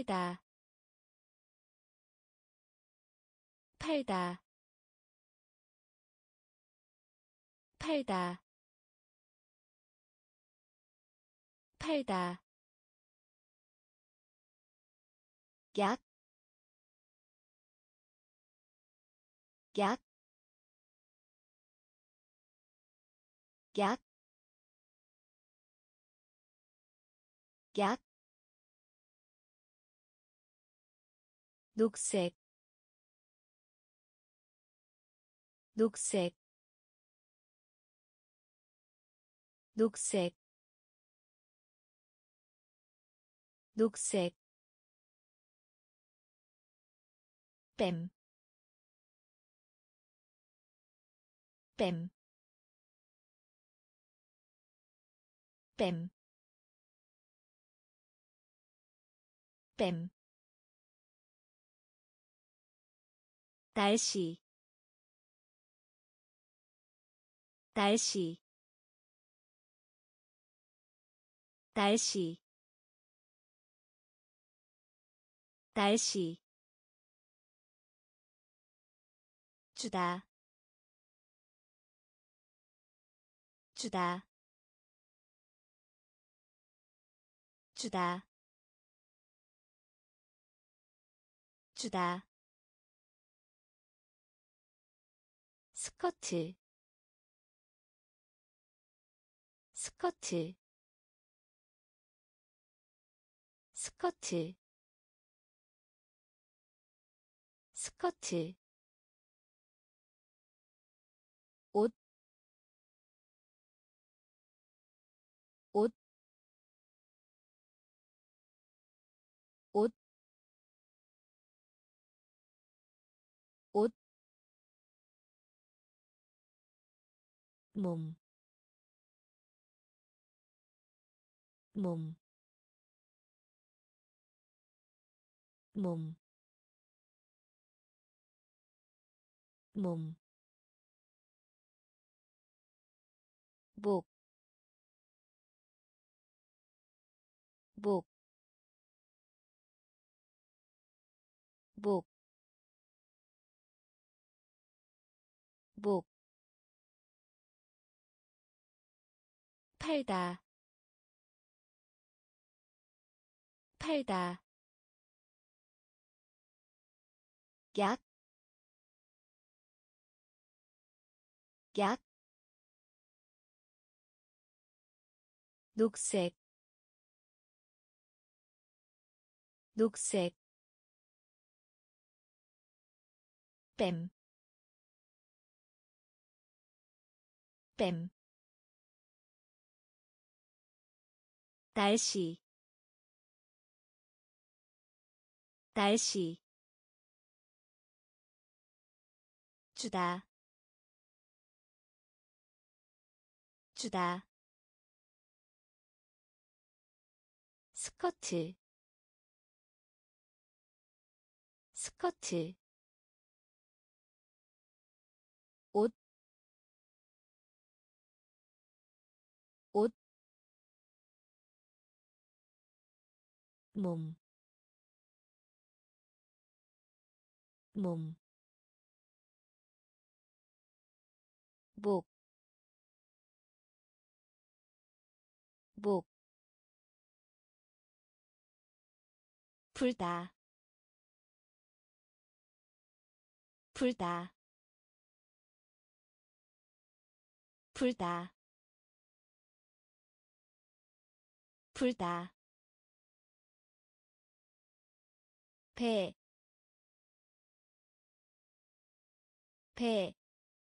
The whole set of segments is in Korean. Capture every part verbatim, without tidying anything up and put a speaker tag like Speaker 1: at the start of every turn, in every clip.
Speaker 1: 팔다 팔다 팔다 팔다 약, 약, 약, 약, 녹색, 녹색, 녹색, 녹색, 뱀, 뱀, 뱀, 뱀, 날씨, 날씨, 날씨, 날씨, 주다, 주다, 주다, 주다, 스커트, 스커트, 스커트, 스커트, 옷, 옷, 옷, 옷, 몸, 몸, 몸, 몸, 목, 목, 목, 목, 팔다, 팔다, 약, 약, 녹색, 녹색, 뱀, 뱀, 날씨, 날씨, 주다, 주다, 스커트, 스커트, 옷, 옷, 몸, 몸, 목, 목, 불다, 불다, 불다, 불다, 배, 배,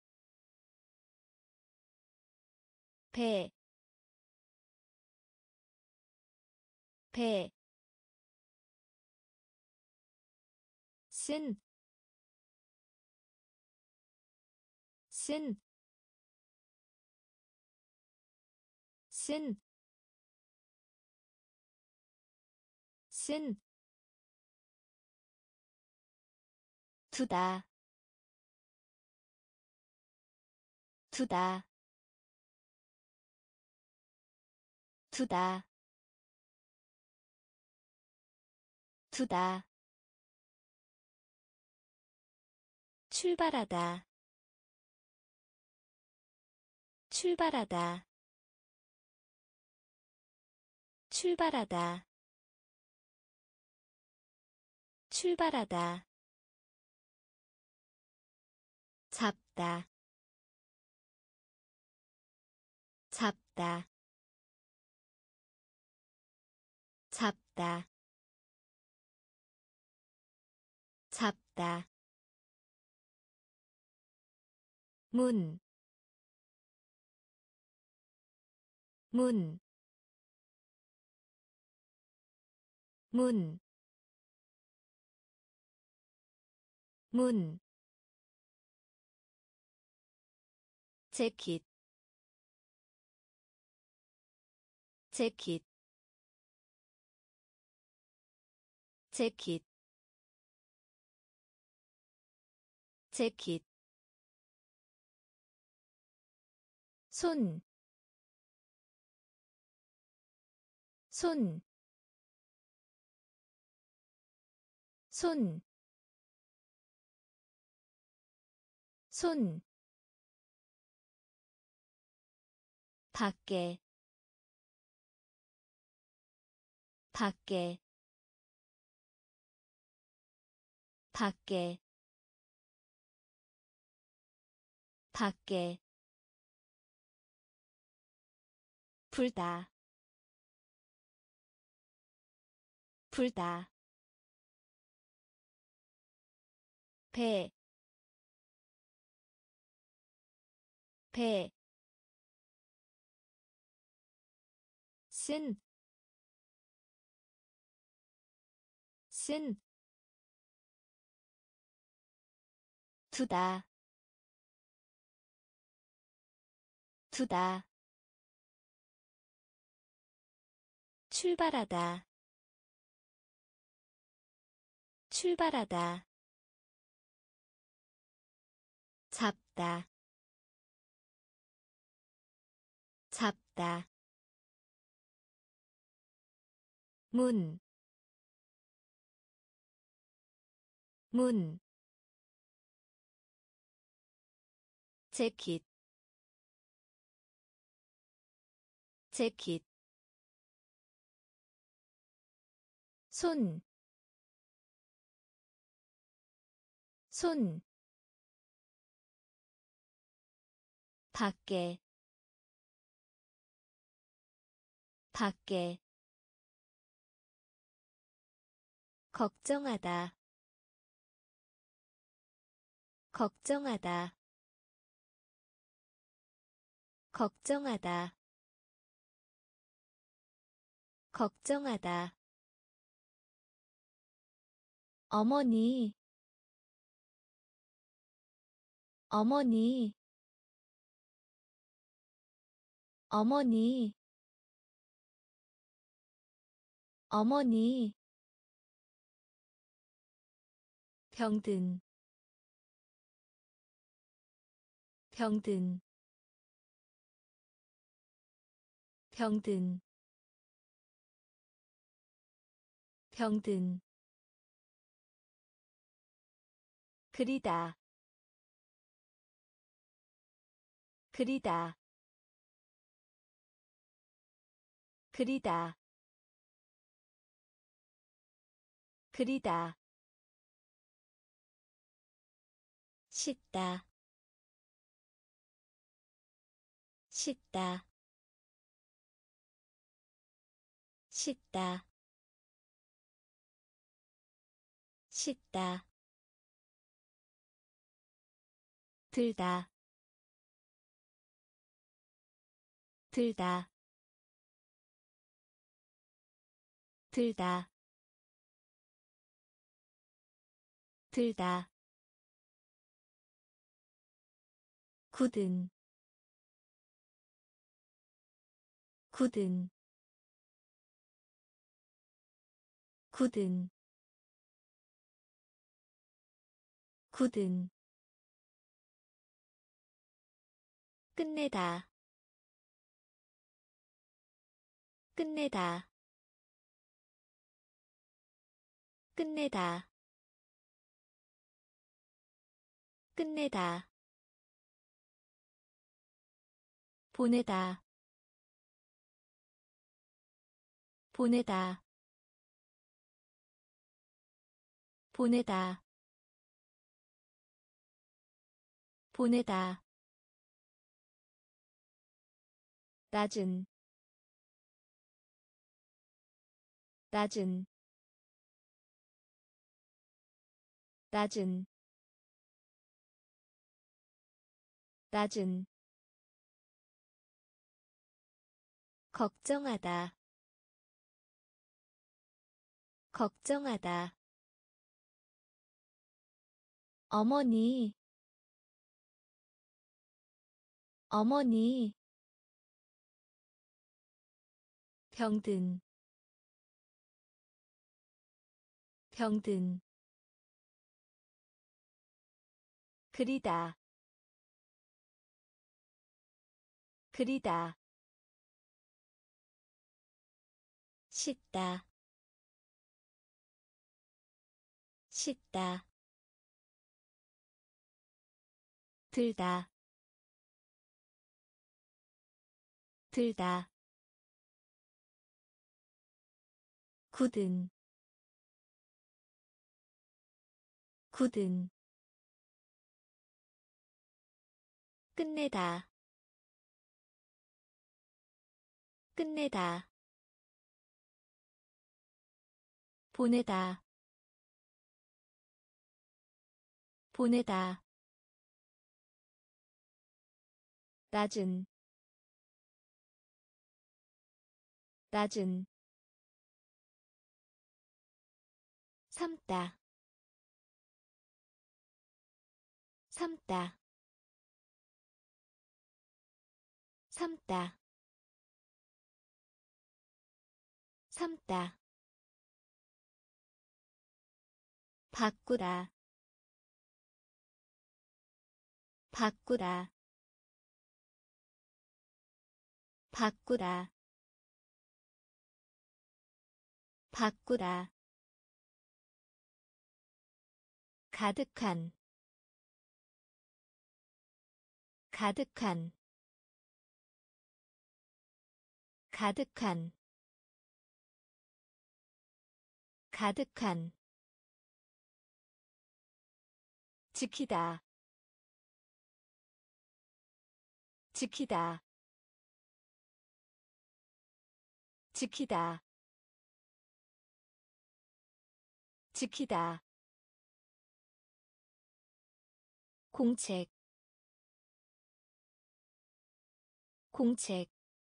Speaker 1: 배, 배, 쓴, 쓴, 쓴, 쓴, 두다, 두다, 두다, 두다 출발하다 출발하다 출발하다 출발하다 잡다 잡다 잡다 잡다 문, 문, 문, 문, 재킷, 재킷, 재킷, 재킷, 손, 손, 손, 손, 밖에, 밖에, 밖에, 밖에, 불다, 불다, 배, 배, 쓴, 쓴, 두다, 두다, 출발하다, 출발하다, 잡다, 잡다, 문, 문, 재킷, 재킷, 손, 손, 밖에, 밖에, 걱정하다, 걱정하다, 걱정하다, 걱정하다, 어머니, 어머니, 어머니, 어머니, 병든, 병든, 병든, 병든, 그리다, 그리다, 그리다, 그리다, 씻다, 씻다, 씻다, 씻다, 들다, 들다, 들다, 들다, 굳은, 굳은, 굳은, 굳은, 끝내다, 끝내다, 끝내다 끝내다 보내다 보내다 보내다 보내다 낮은 낮은 낮은 낮은 걱정하다 걱정하다 어머니 어머니 병든 병든 그리다 그리다 씻다 씻다 들다 들다 굳은 굳은 끝내다 끝내다 보내다 보내다 낮은 낮은 삶다 삶다 삶다 삶다 바꾸다 바꾸다 바꾸다 바꾸다 가득한 가득한 가득한 가득한 지키다 지키다 지키다 지키다 공책 공책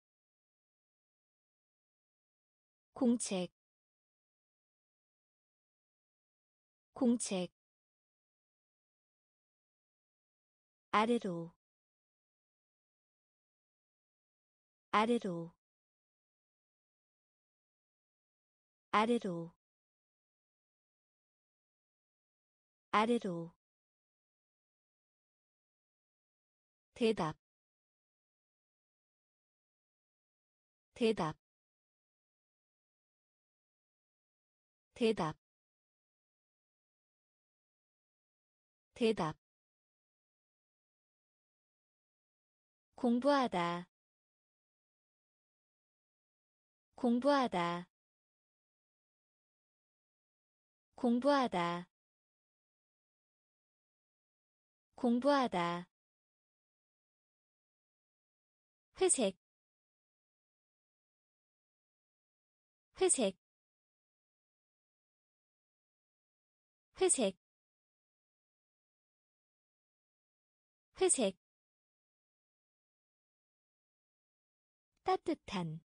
Speaker 1: 공책 공책 아래로 아래로 아래로 아래로 대답 대답 대답 대답 공부하다 공부하다 공부하다 공부하다 회색 회색 회색 회색 따뜻한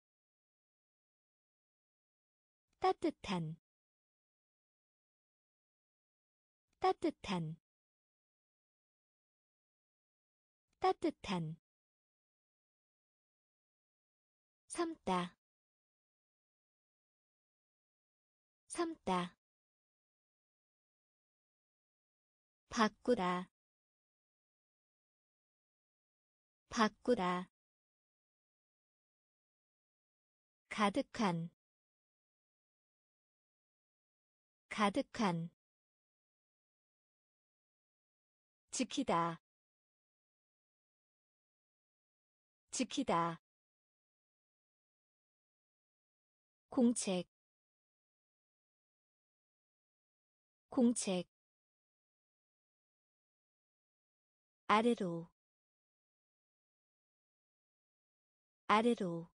Speaker 1: 따뜻한 따뜻한 따뜻한 삶다 삶다 바꾸다 바꾸다 가득한 가득한 지키다 지키다 공책 공책 아래로 아래로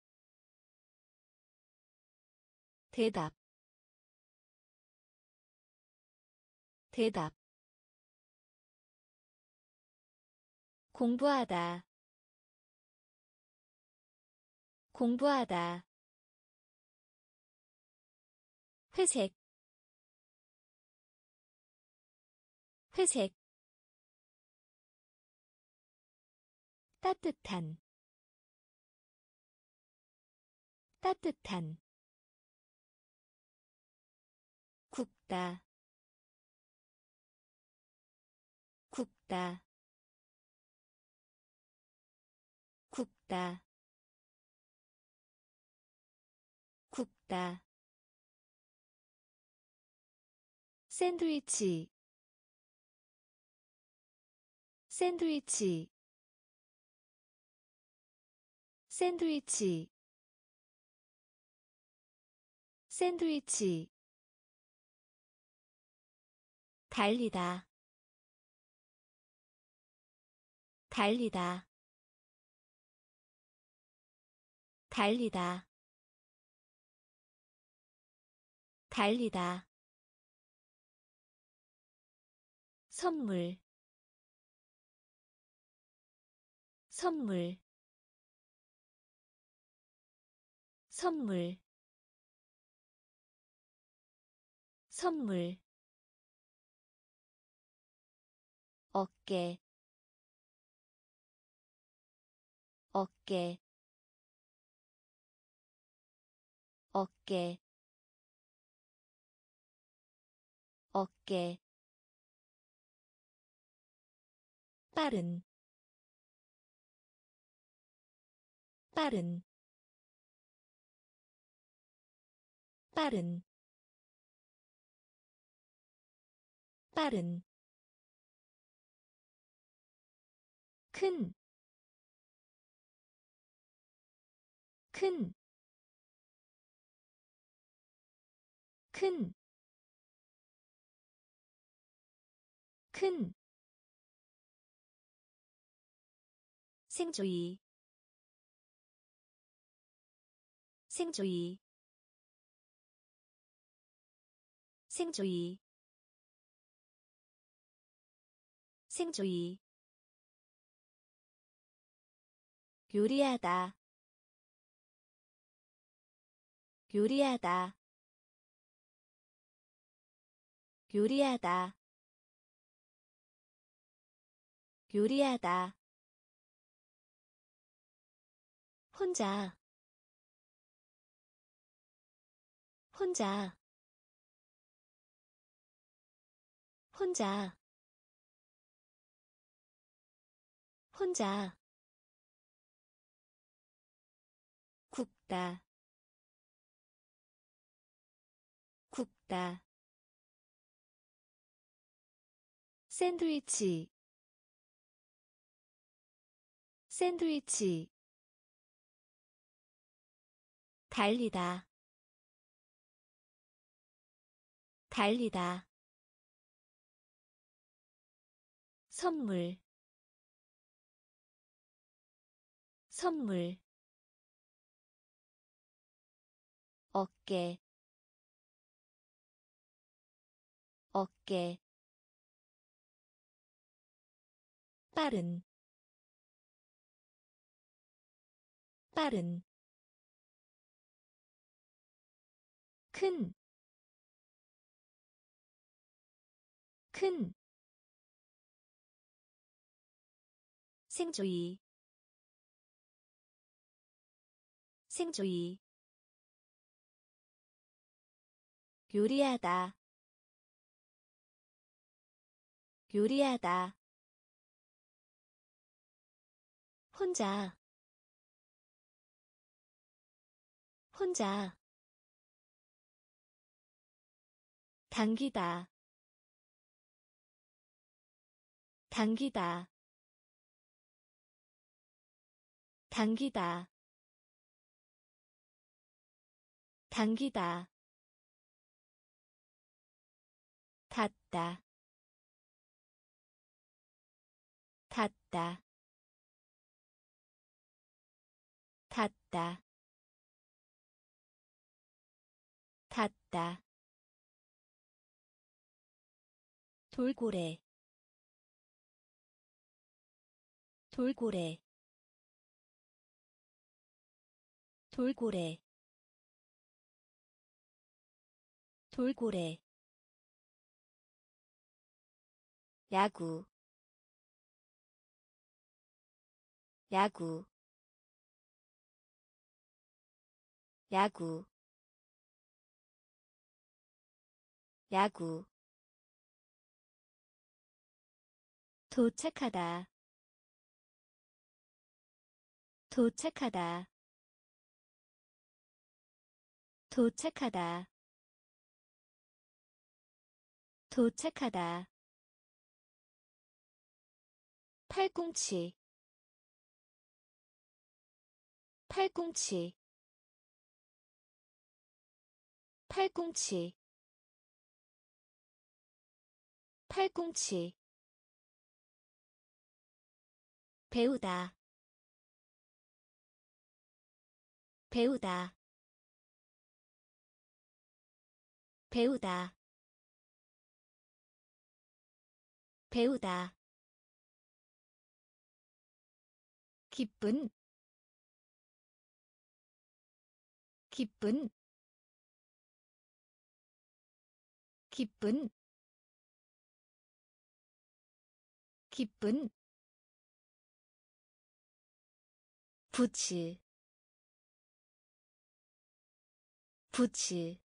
Speaker 1: 대답 대답 공부하다 공부하다 회색 회색 따뜻한 따뜻한 굽다 굽다 굽다 굽다 샌드위치 샌드위치 샌드위치 샌드위치 달리다 달리다 달리다 달리다 선물 선물 선물 선물 어깨 어깨 어깨 어깨 빠른 빠른 빠른 빠른 큰, 큰, 큰, 큰, 생조이, 생조이, 생조이, 생조이, 요리하다, 요리하다, 요리하다, 요리하다, 혼자, 혼자, 혼자, 혼자, 굽다, 굽다, 샌드위치, 샌드위치, 달리다, 달리다, 선물, 선물, 어깨, 어깨, 빠른, 빠른, 큰, 큰, 생조이, 생조이, 요리하다, 요리하다, 혼자, 혼자, 당기다 당기다 당기다 당기다 닿다 닿다 닿다 닿다 돌고래 돌고래 돌고래 돌고래 야구 야구 야구 야구 도착하다 도착하다 도착하다 도착하다 팔꿈치 팔꿈치 팔꿈치 팔꿈치 배우다 배우다 배우다 배우다 기쁜 기쁜 기쁜 기쁜 부츠 부츠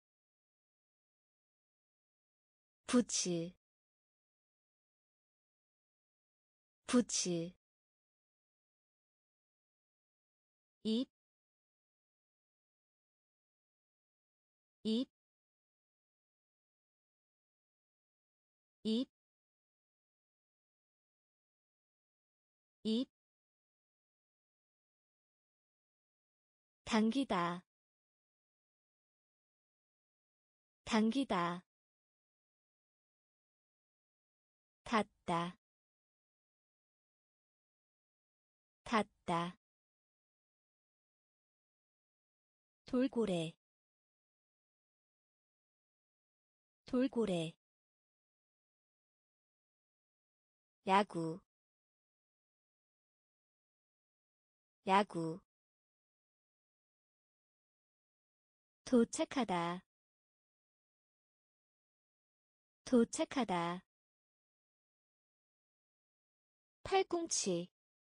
Speaker 1: 부츠 부츠 입, 입, 입, 입, 당기다, 당기다, 닿다, 닿다, 돌고래, 돌고래, 야구, 야구, 도착하다, 도착하다, 팔꿈치,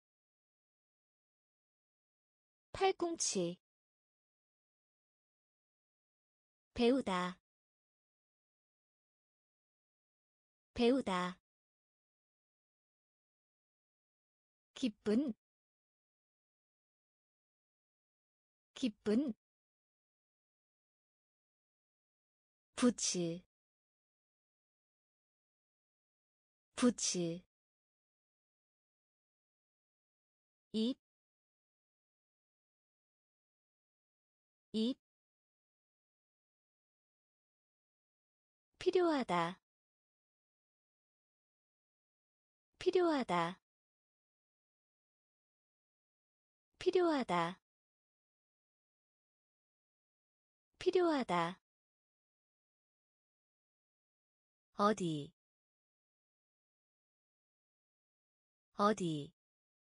Speaker 1: 팔꿈치, 배우다, 배우다, 기쁜, 기쁜, 부츠, 부츠, 입, 입, 필요하다, 필요하다, 필요하다, 필요하다, 어디, 어디,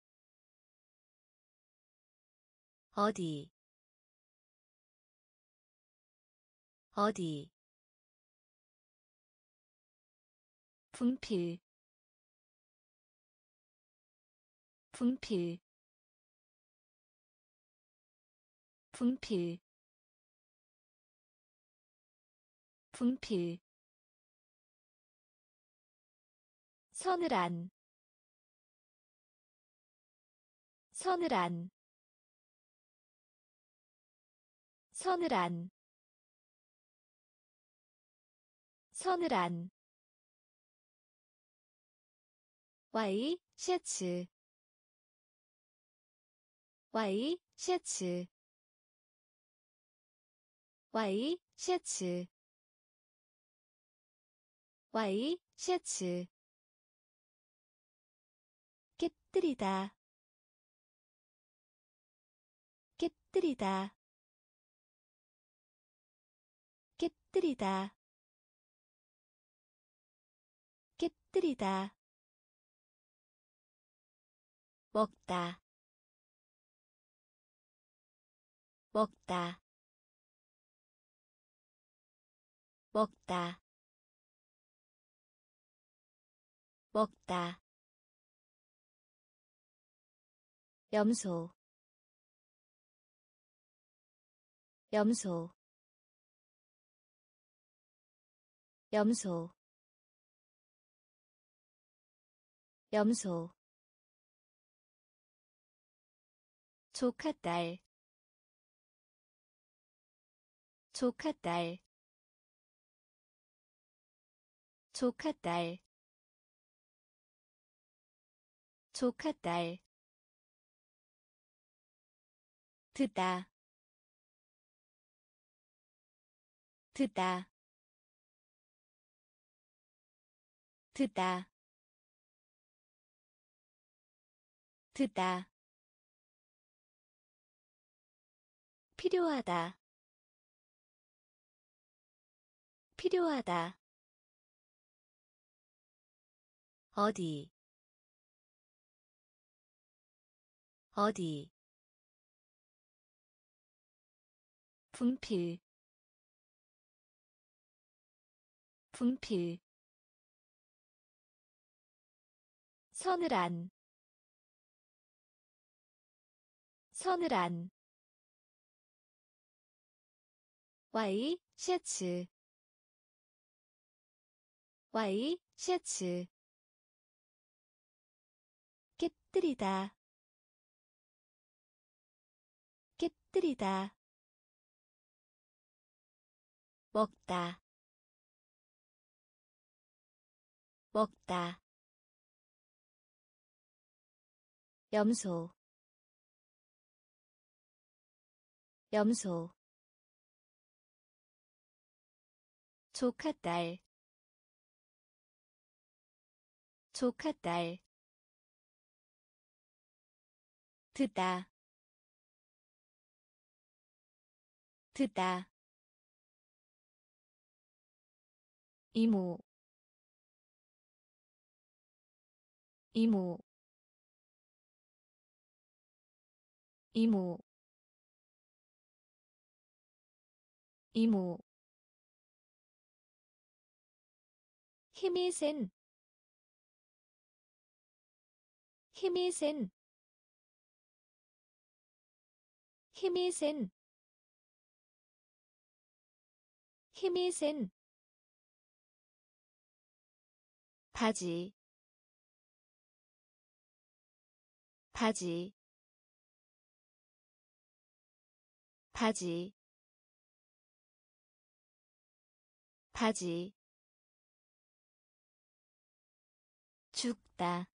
Speaker 1: 어디, 어디, 분필, 분필, 분필, 분필, 서늘한, 서늘한, 서늘한, 서늘한 와이 셔츠 와이 셔츠 와이 셔츠 와이 셔츠 깨뜨리다 깨뜨리다 깨뜨리다 깨뜨리다 먹다 먹다 먹다 먹다 염소 염소 염소 염소 조카딸 조카딸 조카딸 조카딸 듣다 듣다 듣다 듣다 필요하다 필요하다 어디 어디 분필 분필 서늘한 서늘한 와이 셔츠 와이 셔츠 깨뜨리다 깨뜨리다 먹다 먹다 염소 염소 조카딸 조카딸 듣다 듣다 이모 이모 이모 이모 힘이 센 힘이 센 힘이 센 힘이 센 바지 바지 바지 바지 죽다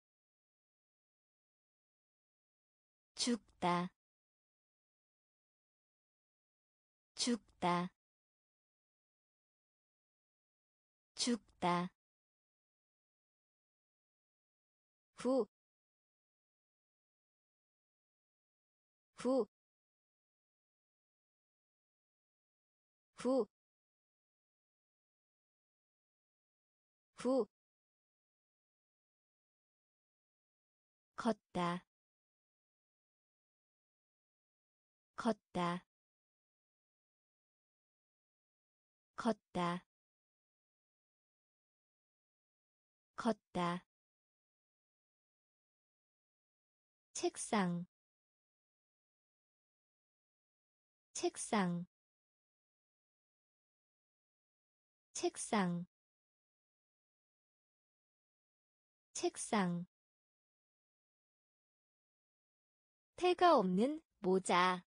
Speaker 1: 죽다 죽다 죽다 후, 후, 후, 후, 걷다, 걷다, 걷다, 걷다, 책상, 책상, 책상, 책상, 태가 없는 모자,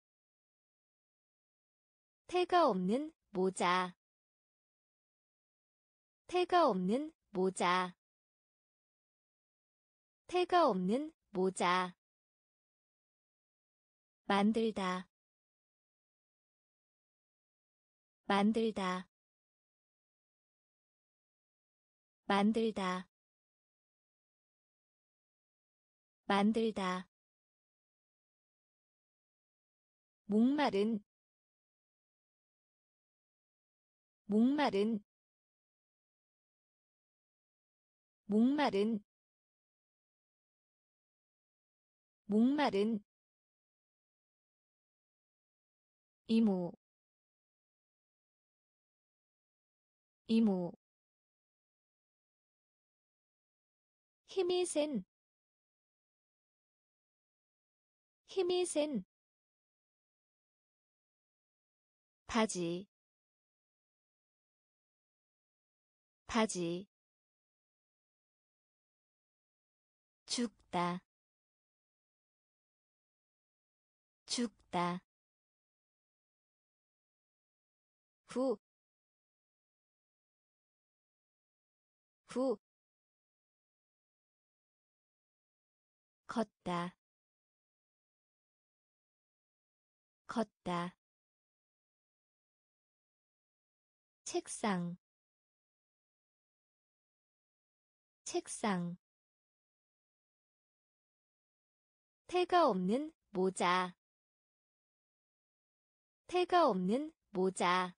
Speaker 1: 태가 없는 모자, 태가 없는 모자 태가 없는 모자 만들다 만들다 만들다 만들다 목마른 목마른 목마른 목마른 이모 이모 힘이 센 힘이 센 바지 바지 죽다 죽다 후 후 걷다 걷다 책상 책상 태가 없는 모자 태가 없는 모자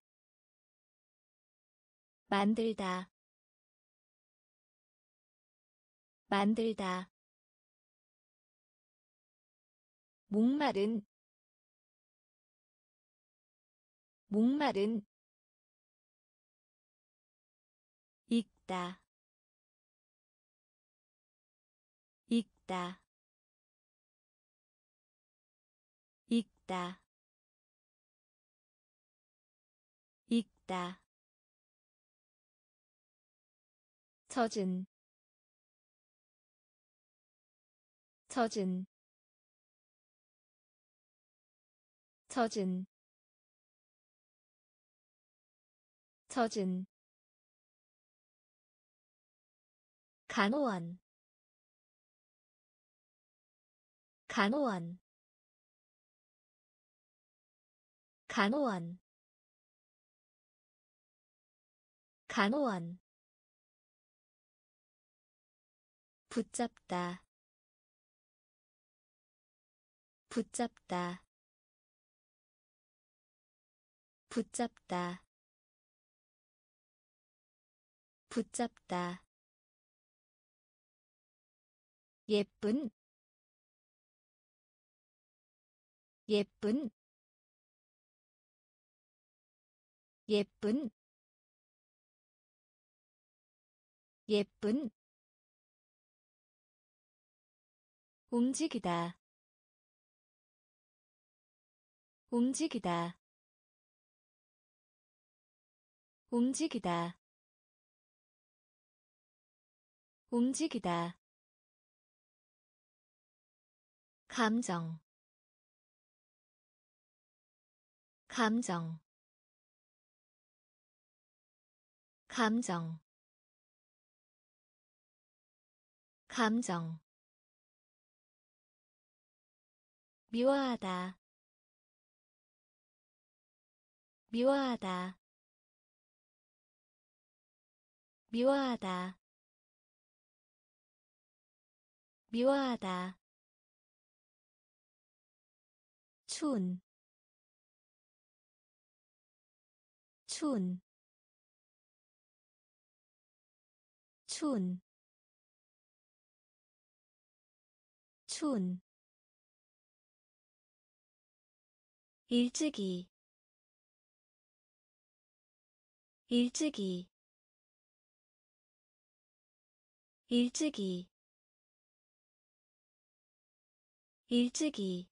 Speaker 1: 만들다 만들다 목마른 목마른 읽다 읽다 읽다 읽다 젖은 젖은 젖은 젖은 간호원 간호원 간호원 간호원 붙잡다 붙잡다 붙잡다 붙잡다 예쁜 예쁜 예쁜 예쁜 움직이다 움직이다 움직이다 움직이다 감정 감정 감정 감정 미워하다 미워하다 미워하다 미워하다 추운 추운 추운 추운 일찍이 일찍이 일찍이 일찍이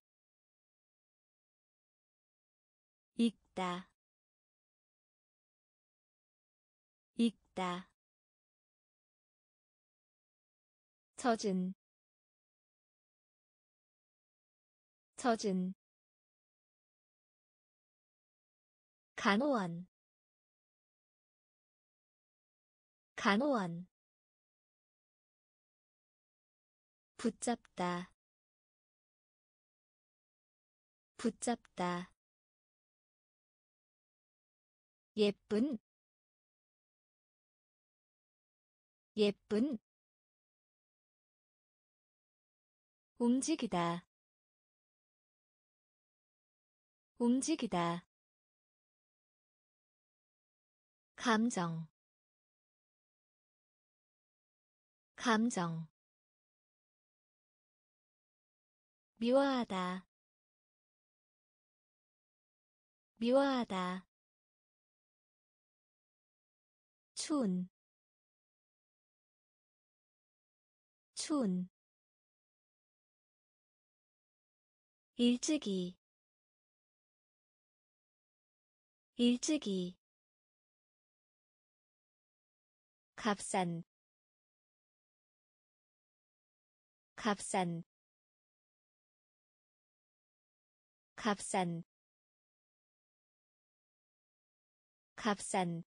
Speaker 1: 읽다 읽다 젖은 젖은 간호원 간호원 붙잡다 붙잡다 예쁜 예쁜 움직이다 움직이다 감정 감정 미워하다 미워하다 추운 추운 일찍이 일찍이 값싼 값싼 값싼 값싼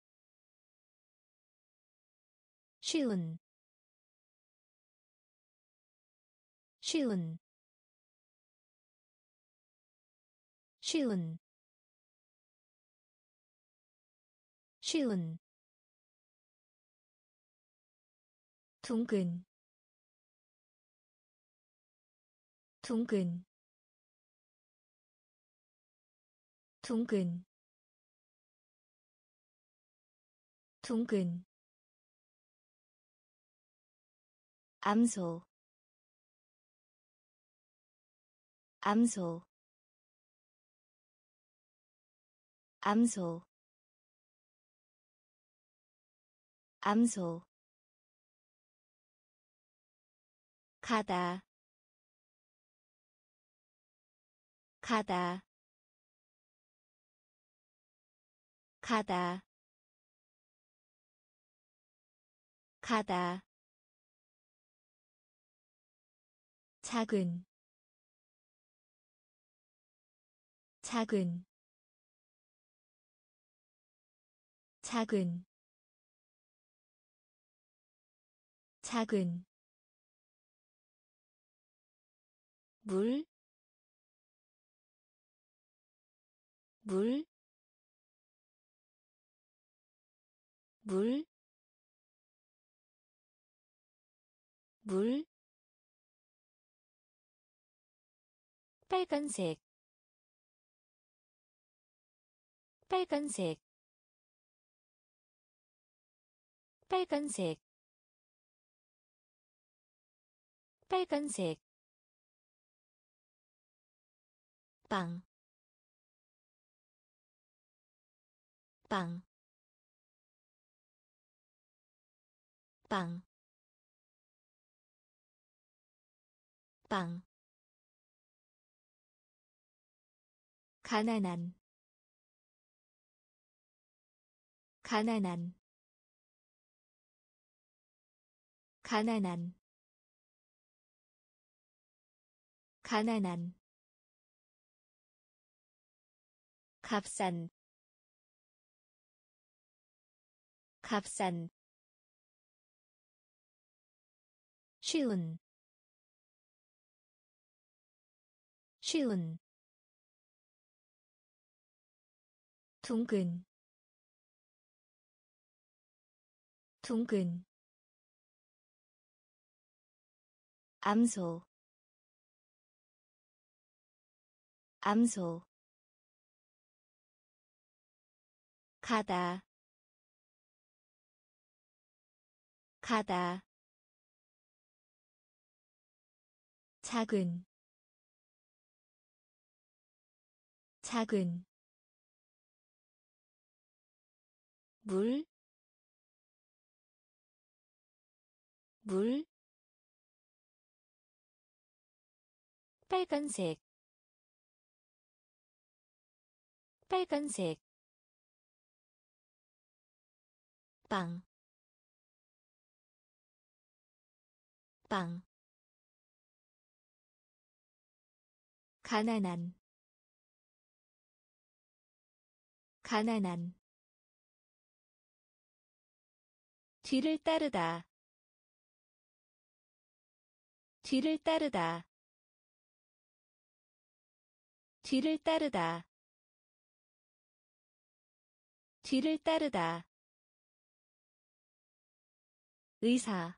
Speaker 1: 쉬운 쉬운 쉬운 쉬운 둥근 둥근 둥근 둥근 암소 암소 암소 암소 가다 가다 가다 가다 작은 작은 작은 작은 물, 물, 물, 물, 빨간색, 빨간색, 빨간색, 빨간색, 빵, 빵, 빵, 빵, 가난한, 가난한, 가난한, 가난한, 값싼, 값싼, 쉬운, 쉬운, 둥근, 둥근, 암소, 암소, 가다, 가다, 작은, 작은, 물, 물, 빨간색, 빨간색, 빵, 빵, 가난한, 가난한, 뒤를 따르다 뒤를 따르다 뒤를 따르다 뒤를 따르다 의사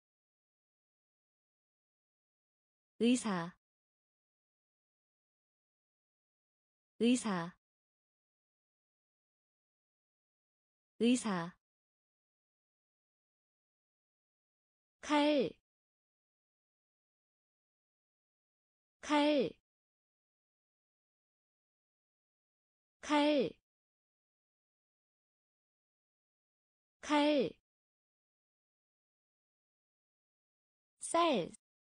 Speaker 1: 의사 의사 의사 칼, 칼, 칼, 칼, 쌀,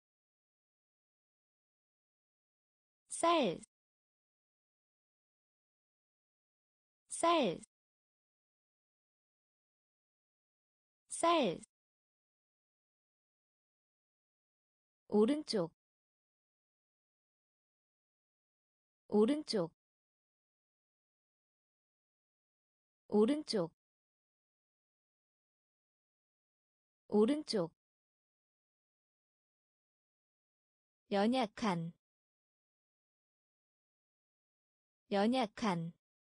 Speaker 1: 쌀, 쌀, 쌀, 오른쪽, 오른쪽, 오른쪽, 오른쪽, 연약한, 연약한,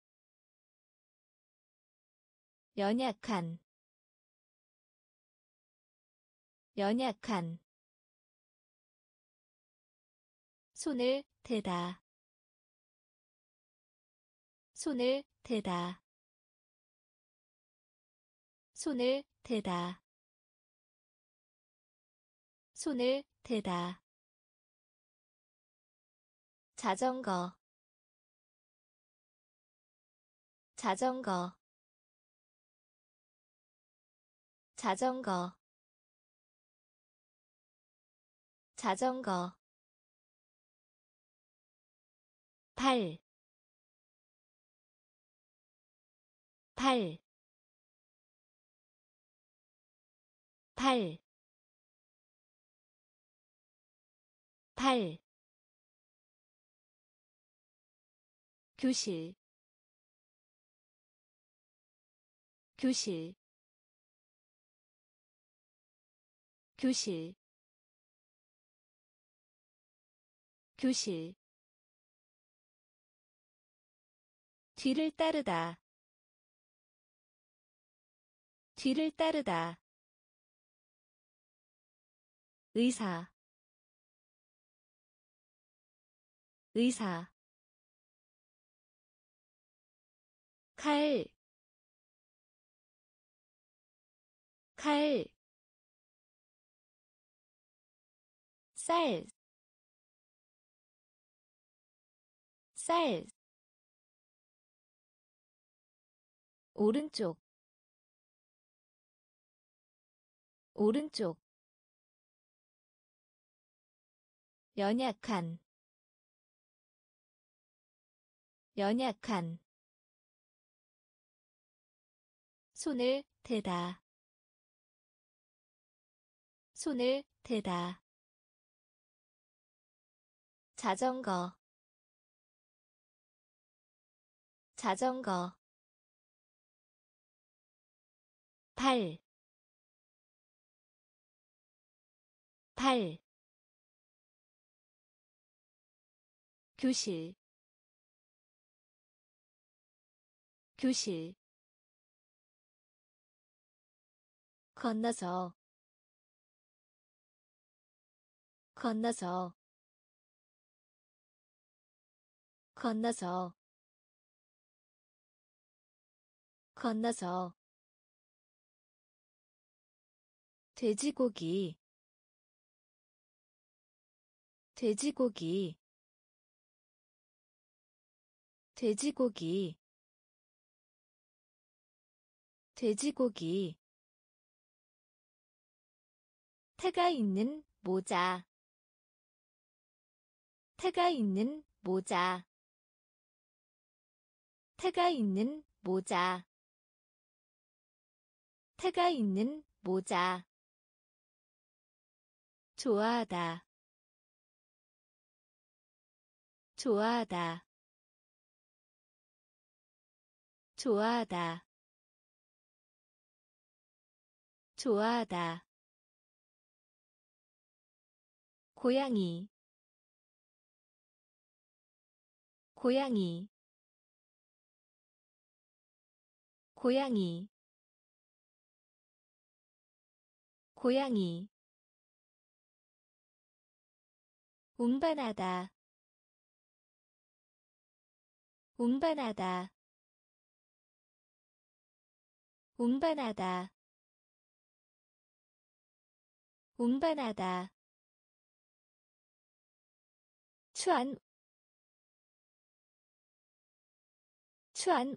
Speaker 1: 연약한, 연약한, 손을 대다, 손을 대다, 손을 대다, 손을 대다, 자전거, 자전거, 자전거, 자전거, 팔, 팔, 팔, 팔, 교실, 교실, 교실, 교실, 뒤를 따르다, 뒤를 따르다, 의사, 의사, 칼, 칼, 쌀, 쌀, 오른쪽, 오른쪽, 연약한, 연약한, 손을 대다, 손을 대다, 자전거, 자전거, 팔, 팔, 교실, 교실, 건너서, 건너서, 건너서, 건너서, 돼지고기, 돼지고기, 돼지고기, 돼지고기, 태가 있는 모자, 태가 있는 모자, 태가 있는 모자, 태가 있는 모자, 좋아하다, 좋아하다, 좋아하다, 좋아하다. 고양이 고양이 고양이 고양이 운반하다 운반하다 운반하다 운반하다 추안 추안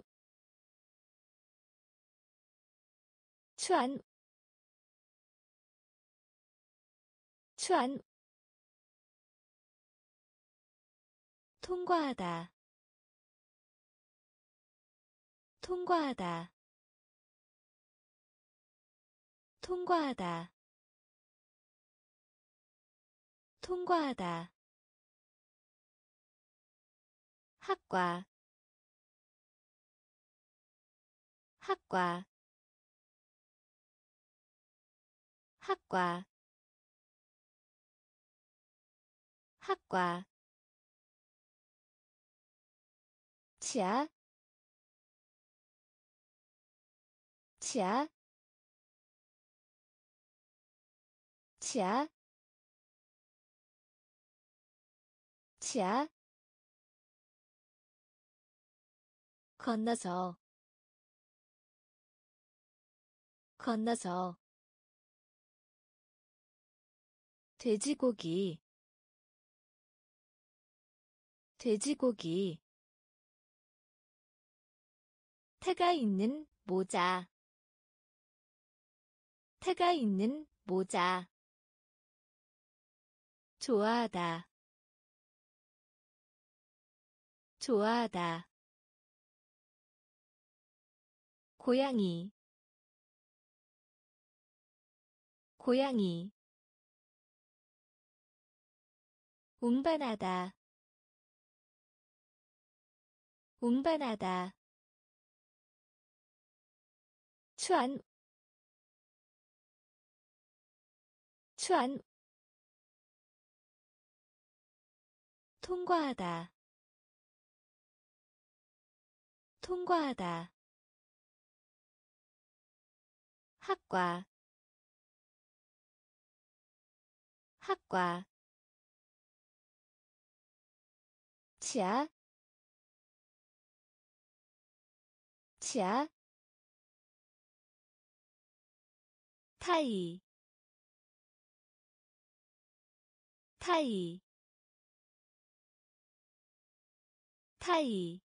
Speaker 1: 추안 추안 통과하다 통과하다 통과하다 통과하다 학과 학과 학과 학과 치아 치아 치아 치아 건너서 건너서 돼지고기 돼지고기 태가 있는 모자 태가 있는 모자 좋아하다 좋아하다 고양이 고양이 운반하다 운반하다 추안 추안 통과하다 통과하다 학과 학과 치아 치아 타이 타이 타이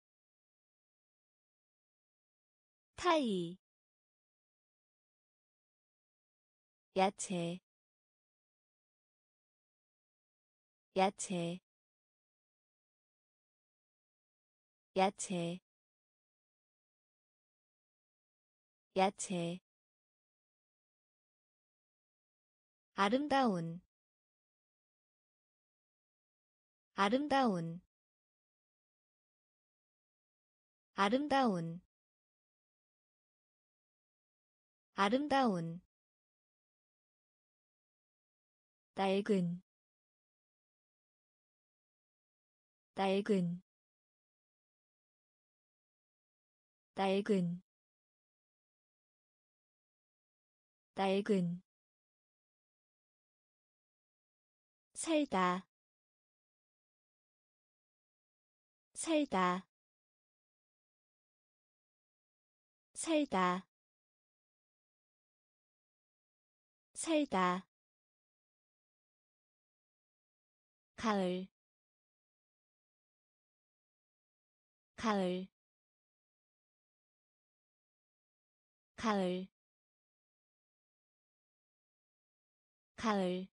Speaker 1: 타이 야채 야채 야채 야채 아름다운 아름다운 아름다운 아름다운 낡은 낡은 낡은 낡은 살다 살다 살다 살다 가을 가을 가을 가을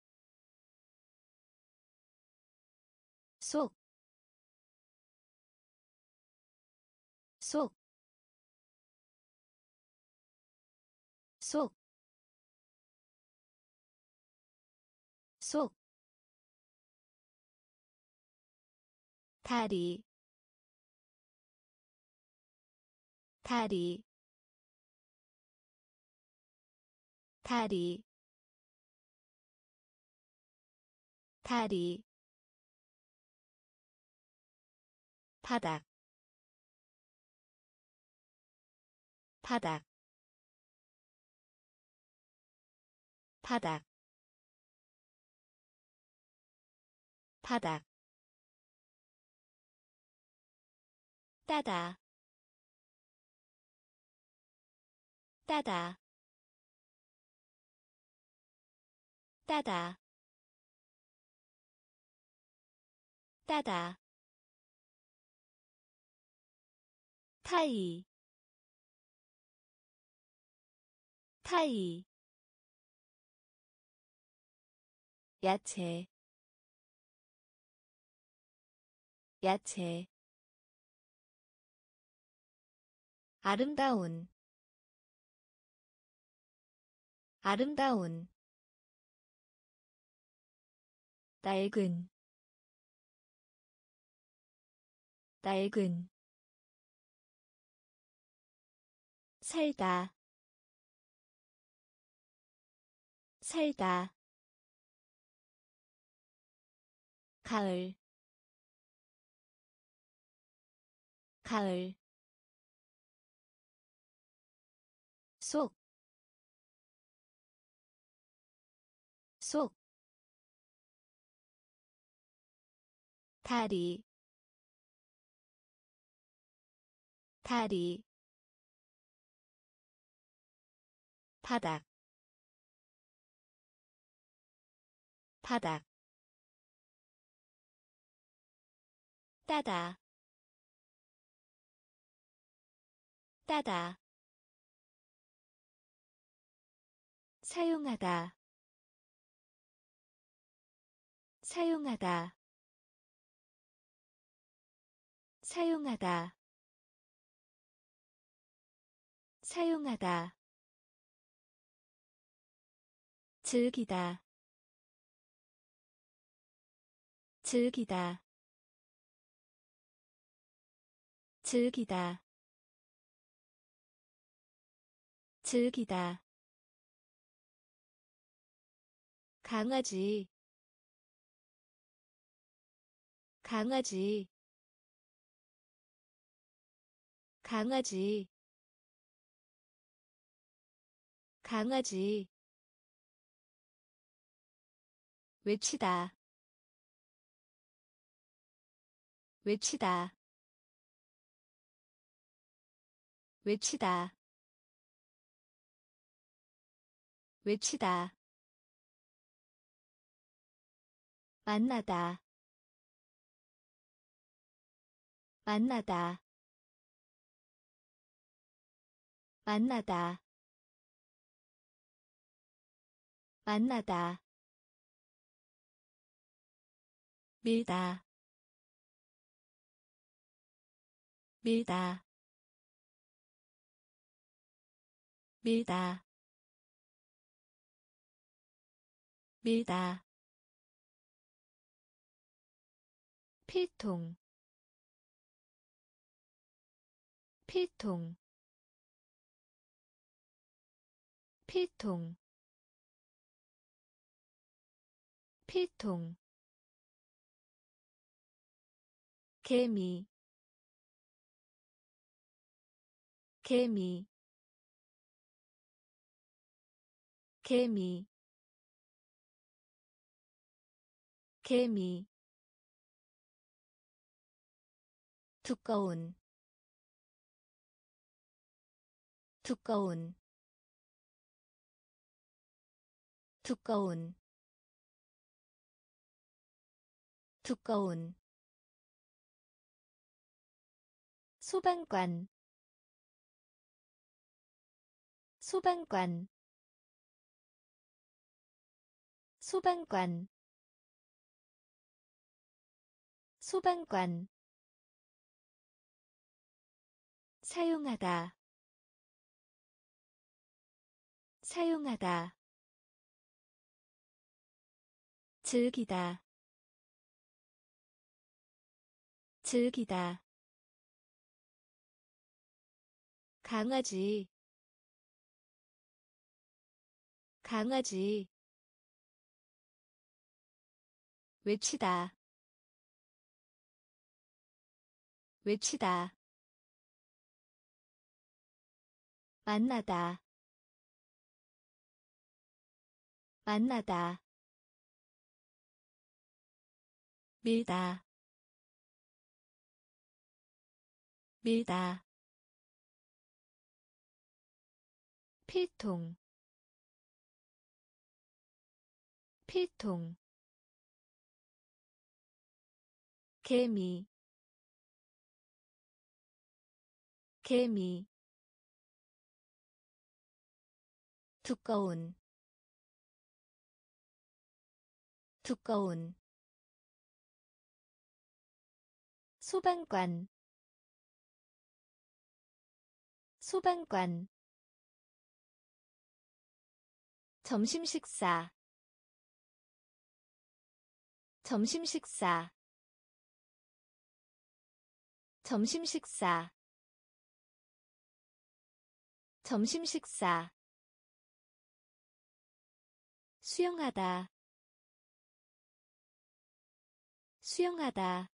Speaker 1: 속, 속, 속, 속, 다리, 다리, 다리 다리 바닥 바닥 바닥 바닥 따다 따다 따다 따다 타이 타이 야채 야채 아름다운 아름다운 낡은 낡은 살다 살다 가을 가을 속 속 다리 다리 바닥 바닥 따다 따다 사용하다 사용하다 사용하다 사용하다 즐기다 즐기다 즐기다 즐기다 강아지 강아지 강아지 강아지 외치다 외치다 외치다 외치다 만나다 만나다 만나다 만나다 밀다 밀다 밀다 밀다 필통 필통 필통 필통 개미 개미 개미 개미 두꺼운 두꺼운 두꺼운 두꺼운 소방관 소방관 소방관 소방관 사용하다 사용하다 즐기다 즐기다 강아지 강아지 외치다 외치다 만나다 만나다 밀다 밀다 필통 필통 개미 개미 두꺼운 두꺼운 소방관 소방관 점심식사 점심식사 점심식사 점심식사 수영하다 수영하다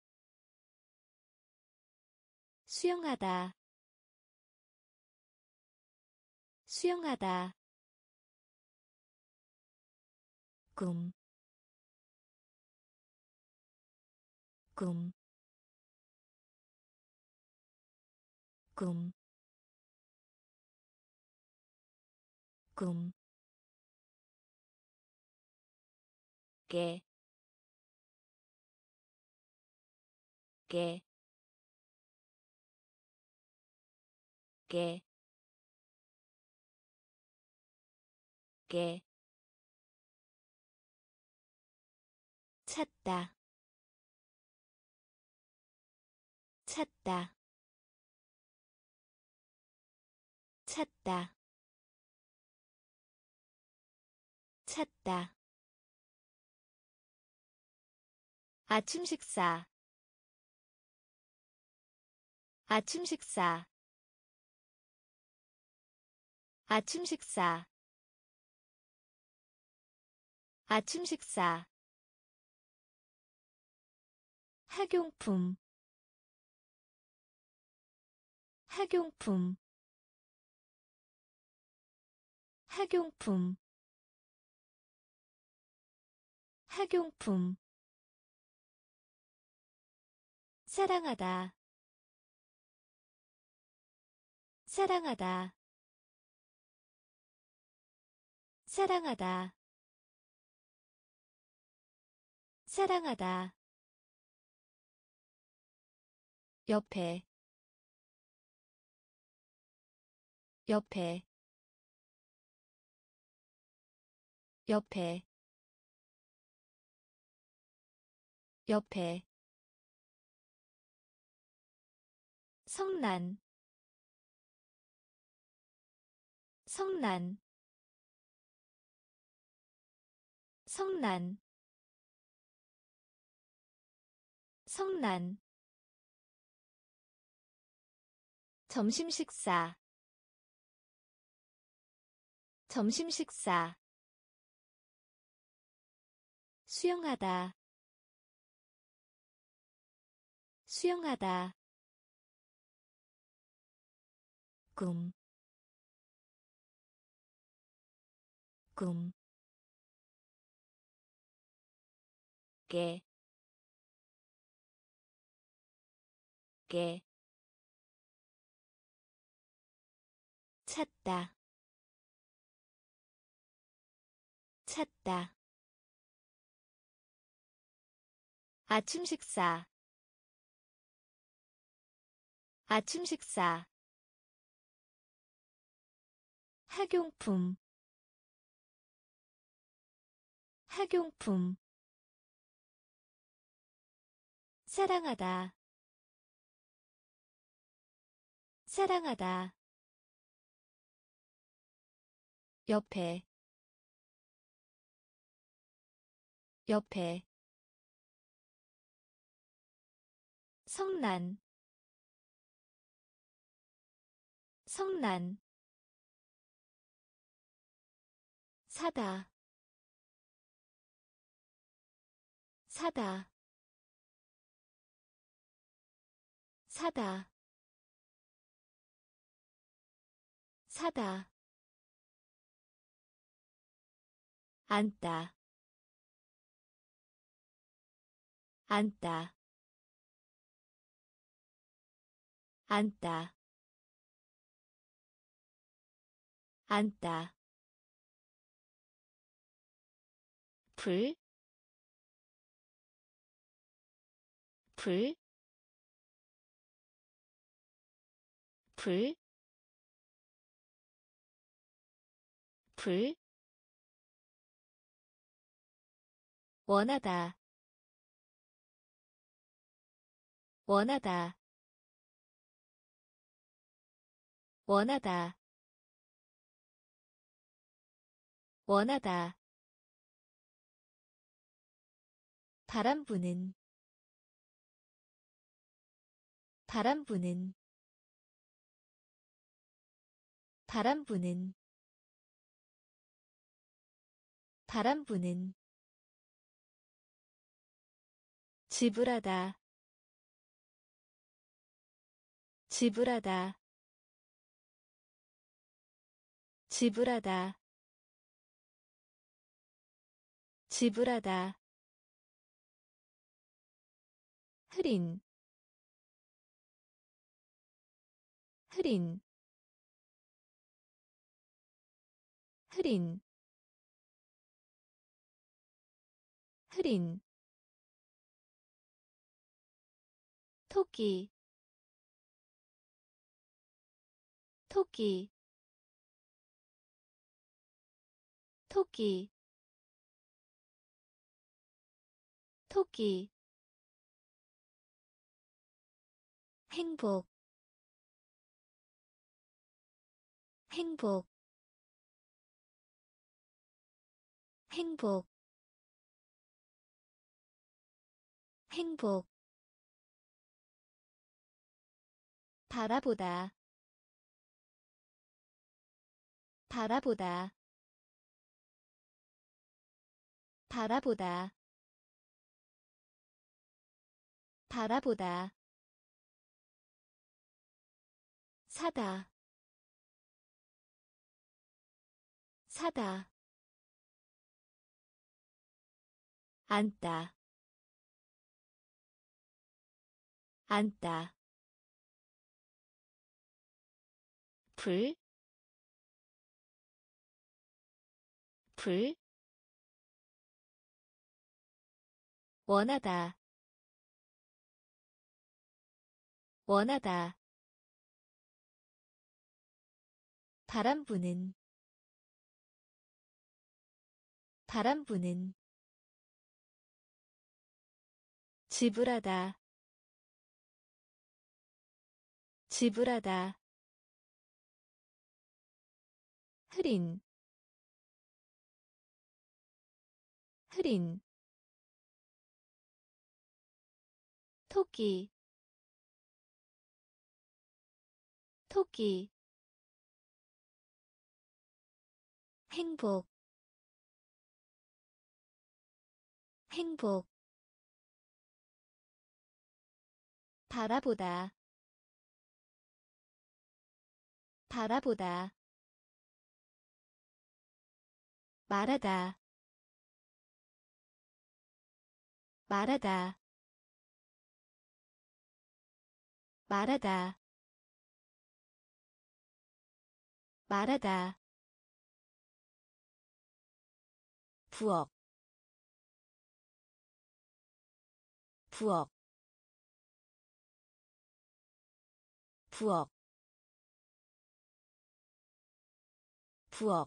Speaker 1: 수영하다 수영하다 꿈, 꿈, 꿈, 꿈, 깨, 깨, 깨, 깨, 찾다, 찾다, 찾다, 찾다. 아침 식사 아침 식사 아침 식사 아침 식사 학용품 학용품 학용품 학용품 사랑하다 사랑하다 사랑하다 사랑하다 옆에 옆에 옆에 옆에 성난 성난 성난 성난 점심식사 점심식사 수영하다 수영하다 꿈, 꿈, 깨, 깨, 찾다, 찾다. 아침 식사 아침 식사 학용품 학용품 사랑하다 사랑하다 옆에 옆에 성난 성난 사다 사다 사다 사다 앉다 앉다 앉다 앉다 불, 불, 불, 불, 원하다, 원하다, 원하다, 원하다. 바람 부는, 바람 부는, 바람 부는, 바람 부는. 지불하다, 지불하다, 지불하다, 지불하다. 흐린, 흐린, 흐린, 흐린. 토끼, 토끼, 토끼, 토끼. 행복, 행복, 행복, 행복. 바라보다, 바라보다, 바라보다, 바라보다. 사다, 사다. 앉다, 앉다. 불, 불. 원하다, 원하다. 바람 부는, 바람 부는. 지불하다, 지불하다. 흐린, 흐린. 토끼, 토끼. 행복, 행복. 바라보다, 바라보다. 말하다, 말하다, 말하다, 말하다. 부엌, 부엌, 부엌, 부엌.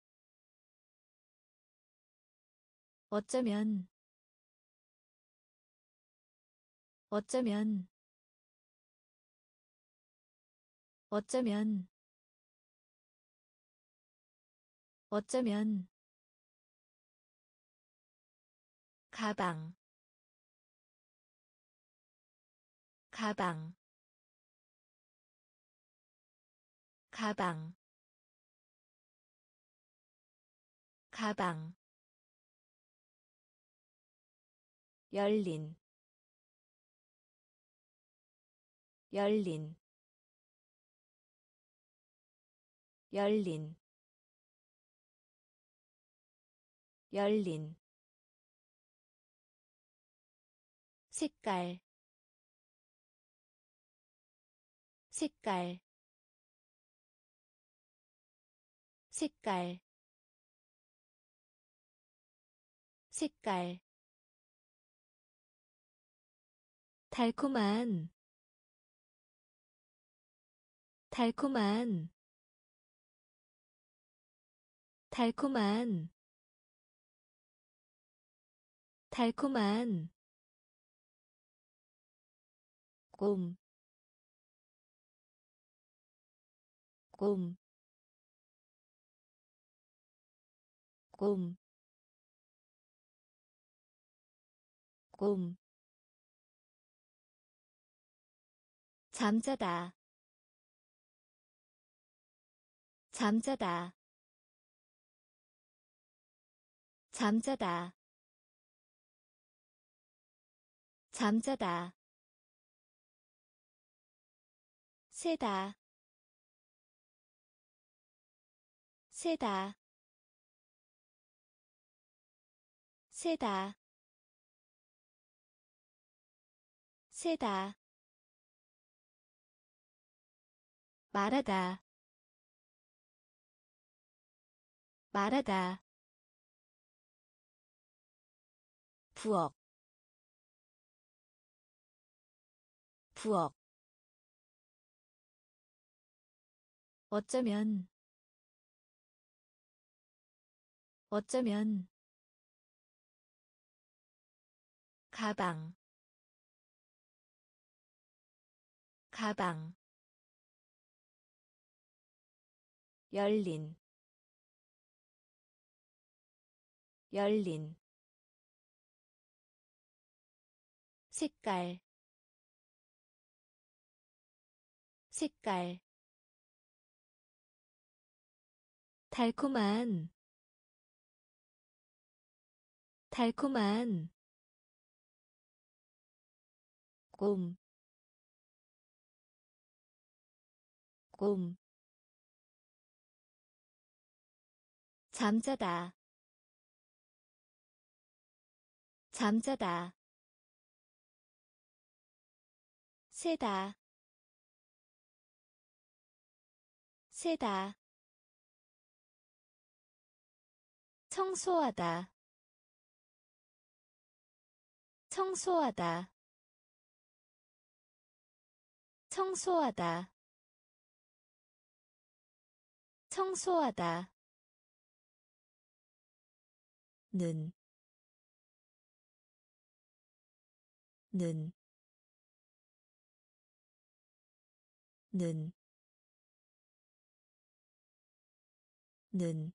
Speaker 1: 어쩌면, 어쩌면, 어쩌면, 어쩌면. 가방, 가방, 가방, 가방 열린 열린 열린 열린 색깔 색깔 색깔 색깔 달콤한 달콤한 달콤한 달콤한 곰, 곰, 곰, 곰. 잠자다, 잠자다, 잠자다, 잠자다. 세다, 세다, 세다, 세다. 말하다, 말하다. 부엌, 부엌. 어쩌면, 어쩌면. 가방, 가방. 열린 열린 색깔 색깔 달콤한 달콤한 곰, 곰. 잠자다, 잠자다. 세다, 세다. 청소하다, 청소하다, 청소하다, 청소하다. 는, 는, 는, 는.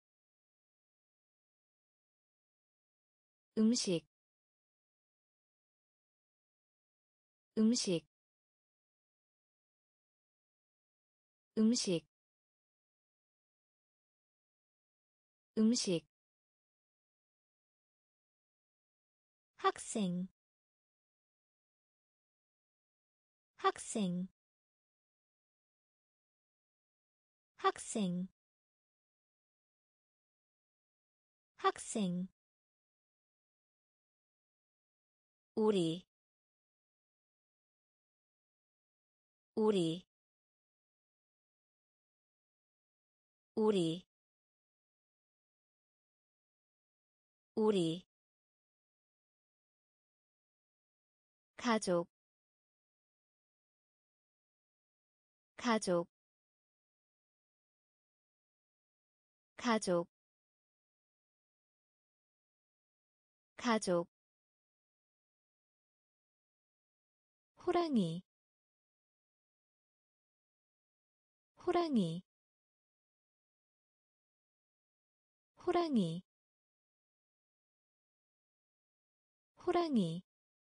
Speaker 1: 음식, 음식, 음식, 음식. 학생, 학생, 학생, 학생. 우리, 우리, 우리, 우리. 가족, 가족, 가족, 가족. 호랑이, 호랑이, 호랑이, 호랑이.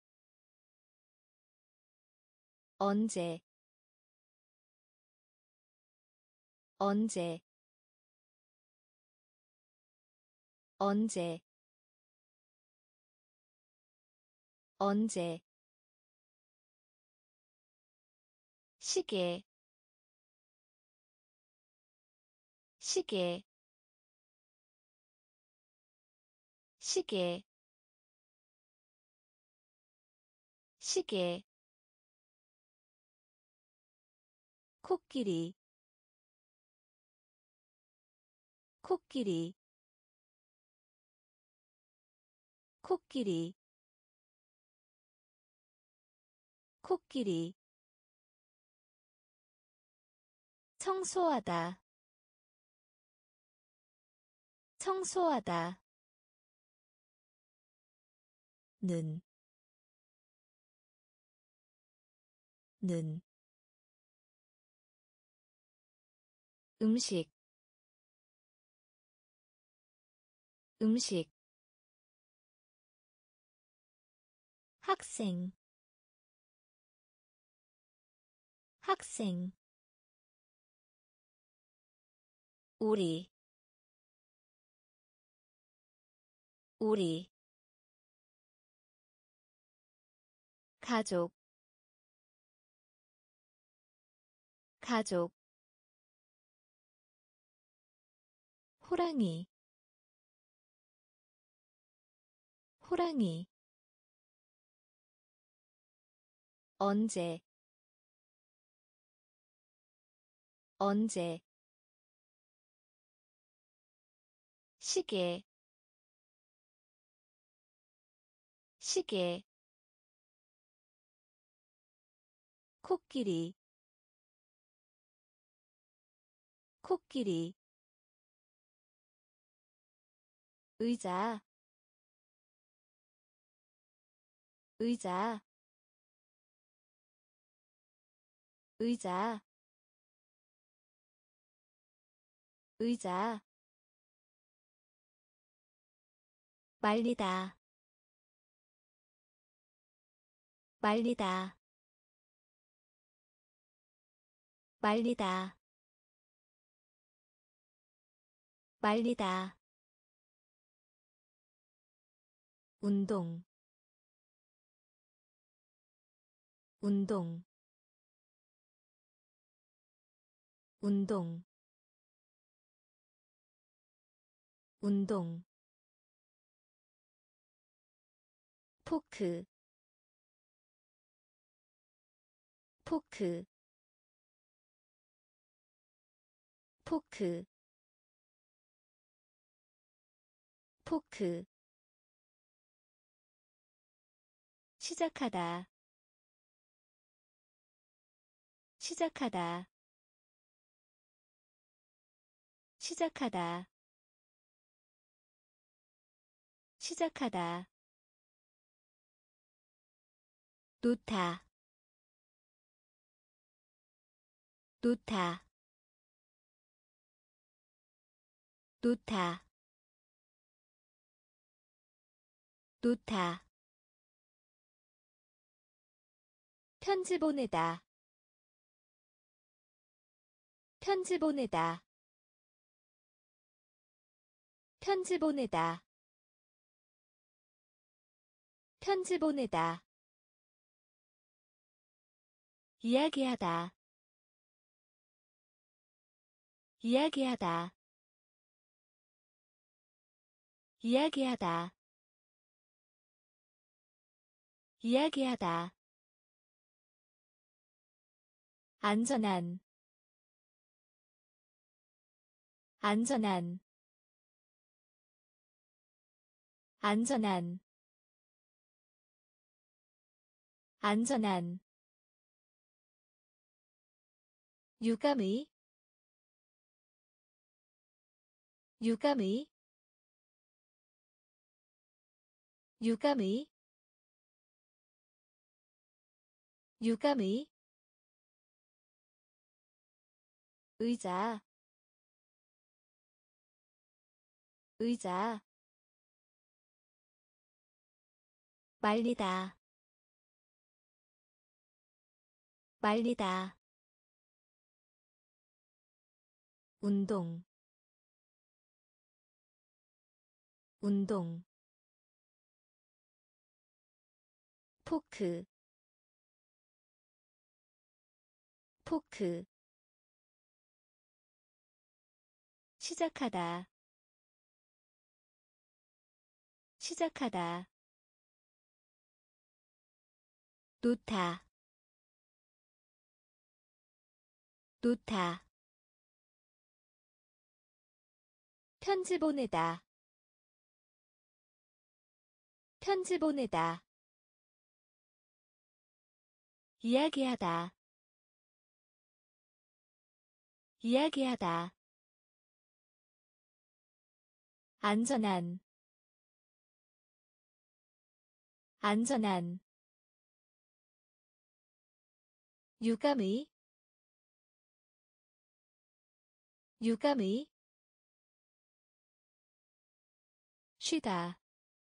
Speaker 1: 언제, 언제, 언제 언제 시계 시계 시계 시계 코끼리 코끼리 코끼리 코끼리 청소하다 청소하다 는, 는 음식 음식 학생 학생 우리 우리 가족 가족 호랑이 호랑이 언제 언제 시계 시계 코끼리 코끼리 의자 의자 의자 의자 말리다 말리다 말리다 말리다 운동 운동 운동 운동 포크 포크 포크 포크 시작하다 시작하다 시작하다 시작하다 놓다 놓다 놓다 놓다 편지 보내다 편지 보내다 편지 보내다 편지 보내다 이야기하다 이야기하다 이야기하다 이야기하다 안전한 안전한 안전한 안전한 유감의 유감의 유감의 유감의 의자 의자 말리다 말리다 운동 운동 포크 포크 시작하다 시작하다 놓다 놓다 편지 보내다 편지 보내다 이야기하다 이야기하다 안전한 안전한 유감의 유감의 쉬다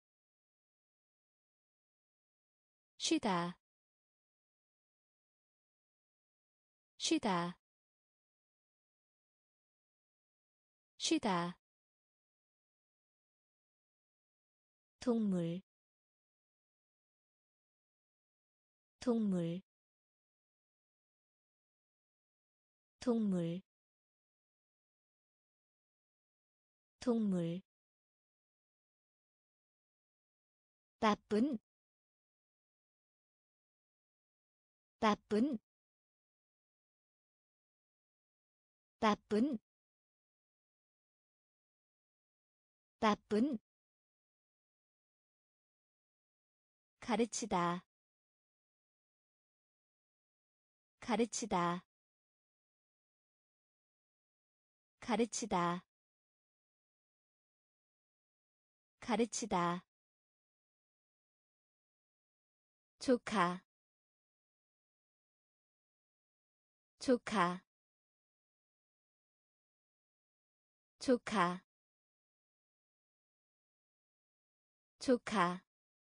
Speaker 1: 쉬다 쉬다 쉬다 동물 동물 동물 동물 나쁜 나쁜 나쁜 나쁜 가르치다 가르치다 가르치다 가르치다 조카 조카 조카 조카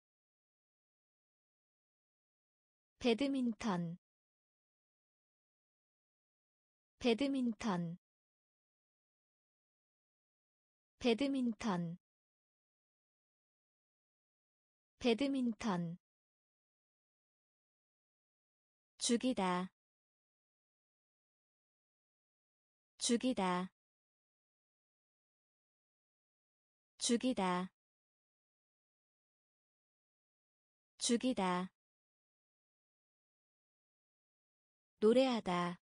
Speaker 1: 배드민턴 배드민턴 배드민턴 배드민턴 죽이다 죽이다 죽이다 죽이다 노래하다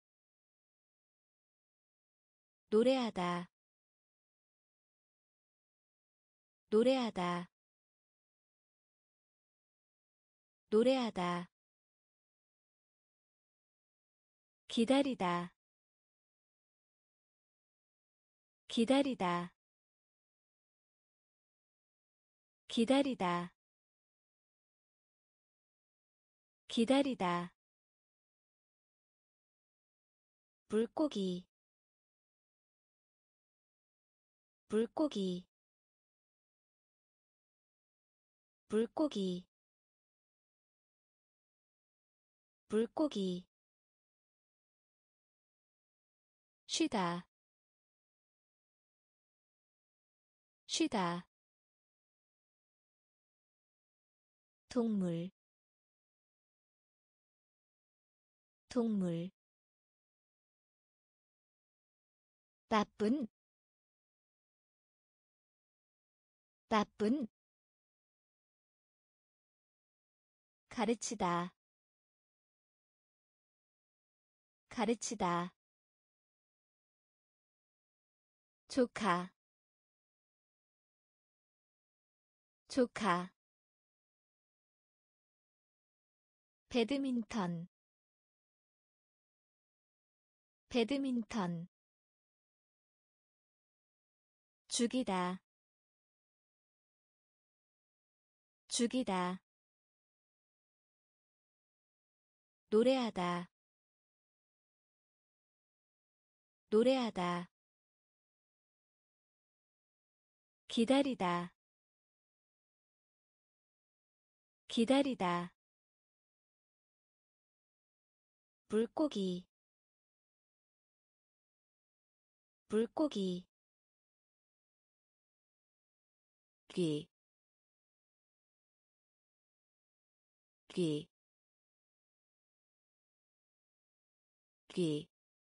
Speaker 1: 노래하다 노래하다 노래하다 기다리다 기다리다 기다리다 기다리다 물고기 물고기 물고기 물고기 쉬다 쉬다 동물 동물 나쁜 나쁜 가르치다 가르치다 조카 조카 배드민턴 배드민턴 죽이다 죽이다 노래하다 노래하다 기다리다 기다리다 물고기 물고기 귀, 귀, 귀,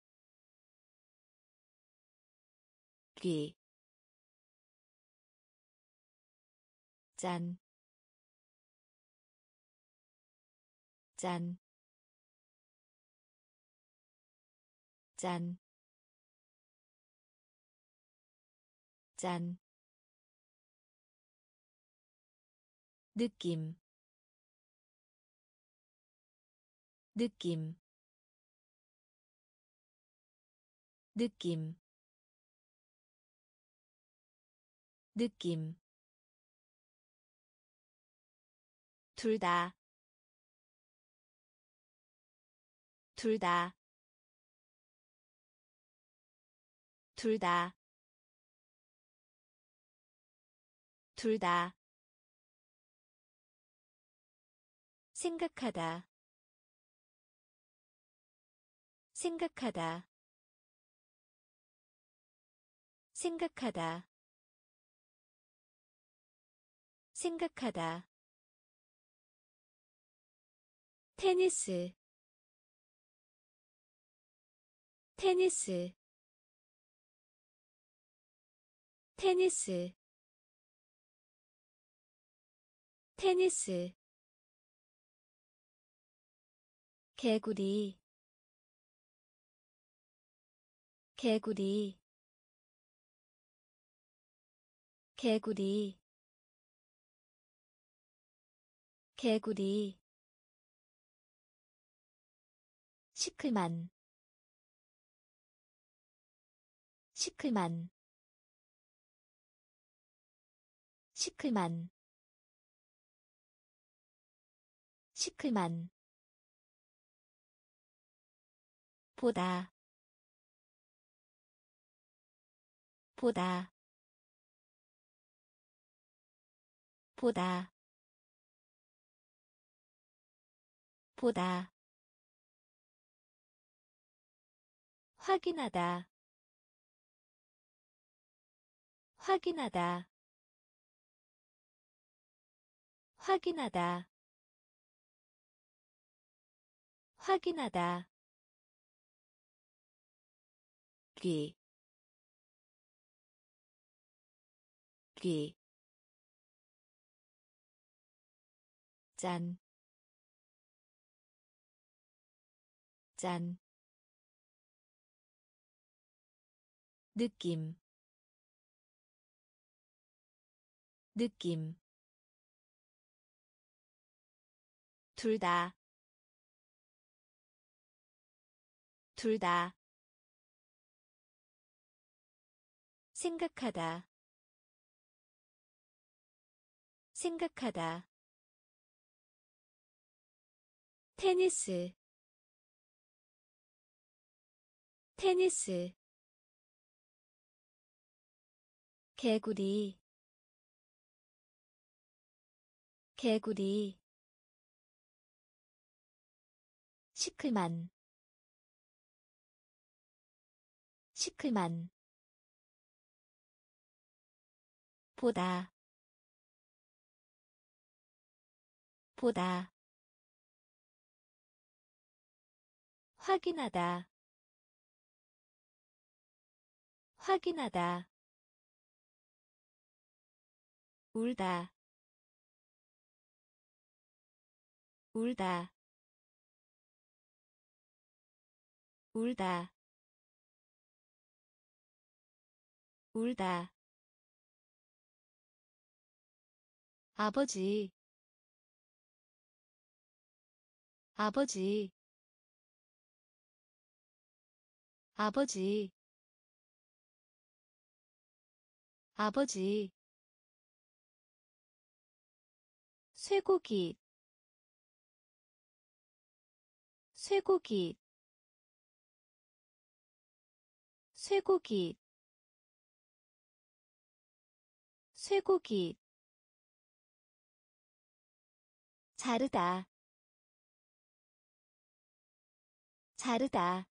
Speaker 1: 귀, 짠, 짠, 짠, 짠, 느낌, 느낌, 느낌, 느낌, 둘 다, 둘 다, 둘 다, 둘 다, 생각하다, 생각하다, 생각하다, 생각하다, 테니스, 테니스, 테니스, 테니스, 개구리, 개구리, 개구리, 개구리, 시클만, 시클만, 시클만, 시클만, 보다, 보다, 보다, 보다, 확인하다, 확인하다, 확인하다, 확인하다, 귀, 귀, 짠, 짠, 느낌, 느낌, 둘 다, 둘 다, 생각하다, 생각하다, 테니스, 테니스, 개구리, 개구리, 시클만, 시클만, 보다, 보다, 확인하다, 확인하다, 울다, 울다, 울다, 울다, 아버지, 아버지, 아버지, 아버지, 쇠고기, 쇠고기, 쇠고기, 쇠고기, 자르다, 자르다,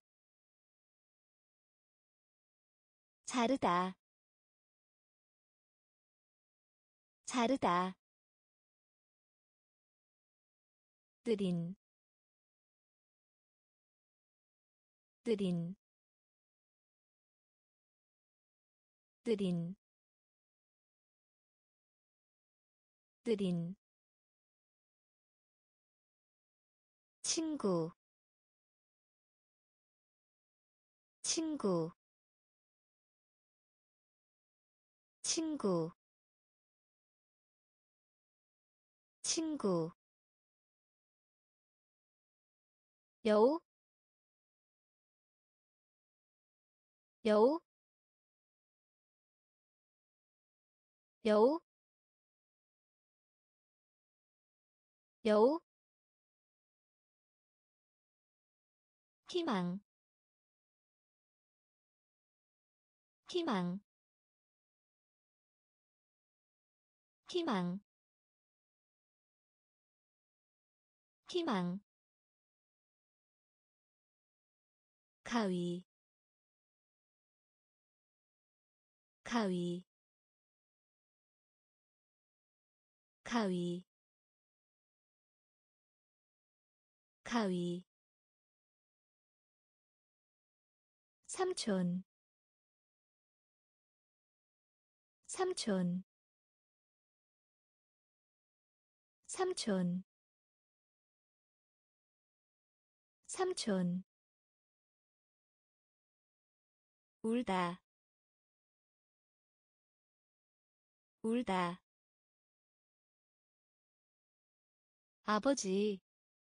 Speaker 1: 자르다, 자르다 느린 느린 느린 느린 친구 친구 친구 친구 여우 여우 여우 여우 희망 희망 희망 희망 가위 가위 가위 가위 삼촌 삼촌 삼촌 삼촌 울다 울다 아버지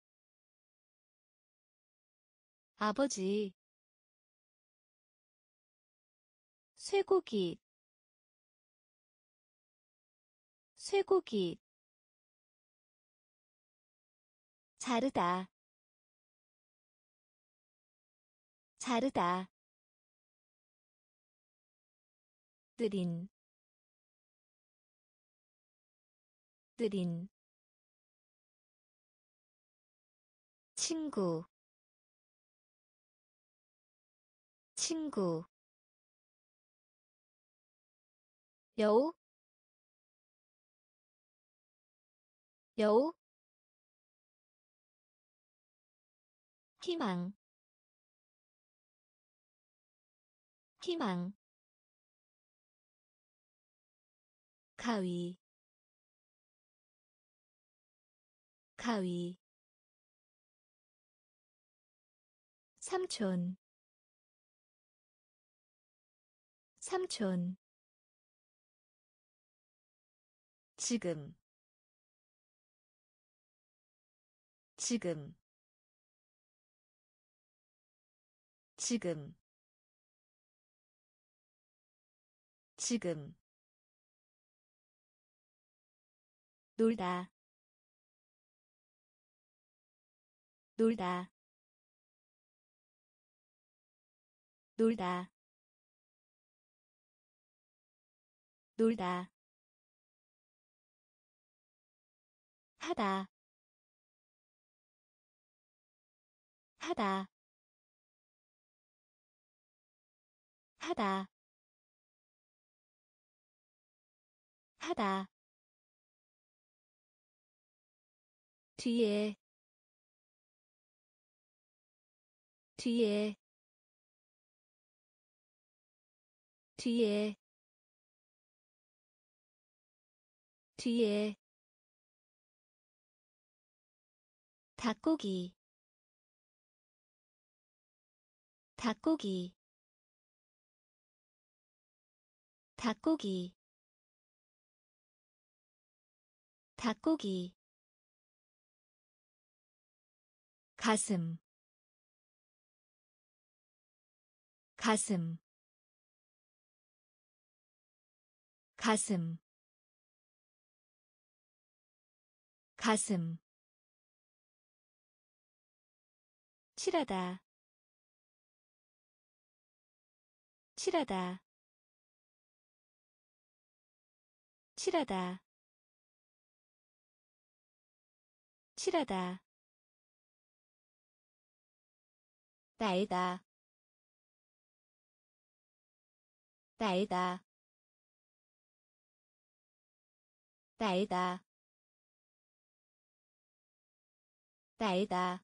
Speaker 1: 아버지 쇠고기 쇠고기 자르다 자르다 느린 느린 친구 친구 여우 여우 희망 희망 가위 가위 삼촌 삼촌 지금 지금 지금 지금 놀다 놀다 놀다 놀다 하다 하다 하다 하다 뒤에 뒤에 뒤에 뒤에 닭고기 닭고기 닭고기 닭고기 가슴 가슴 가슴 가슴 칠하다 칠하다 칠하다 칠하다 날다 날다 날다 날다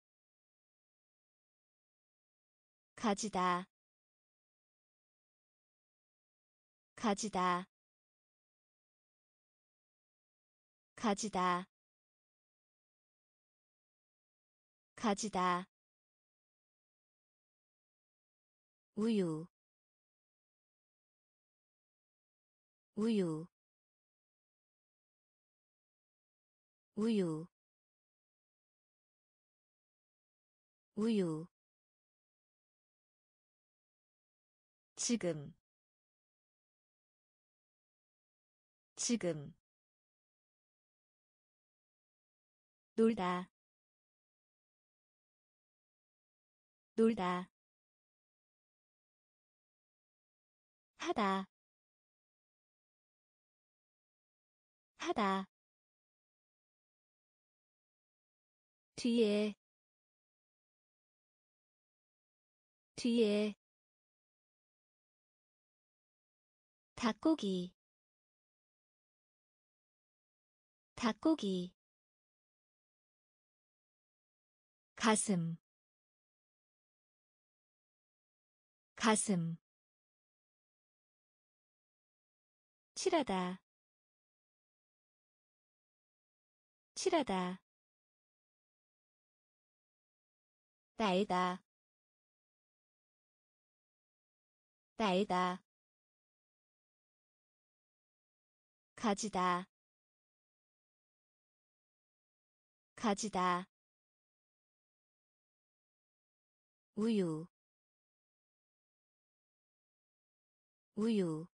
Speaker 1: 가지다 가지다 가지다 가지다 우유 우유 우유 우유 지금 지금 놀다 놀다 하다 하다 뒤에 뒤에 닭고기 닭고기 가슴 가슴 칠하다 칠하다 날다 날다 가지다 가지다 우유 우유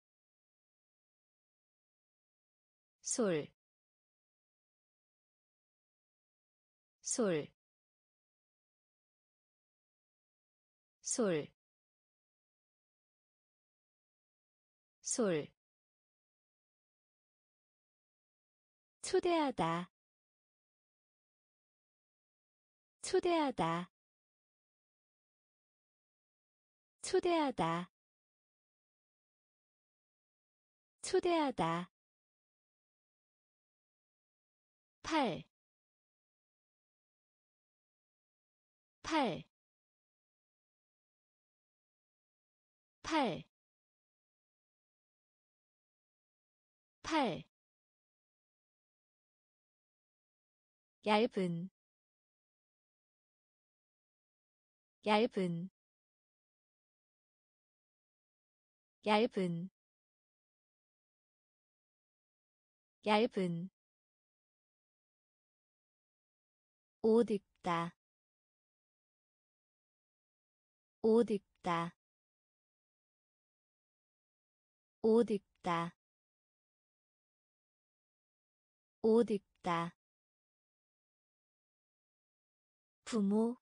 Speaker 1: 솔 솔 솔 솔 초대하다 초대하다 초대하다 초대하다 팔, 팔, 팔, 팔, 얇은, 얇은, 얇은, 얇은, 옷 입다, 옷 입다, 옷 입다, 옷 입다, 부모,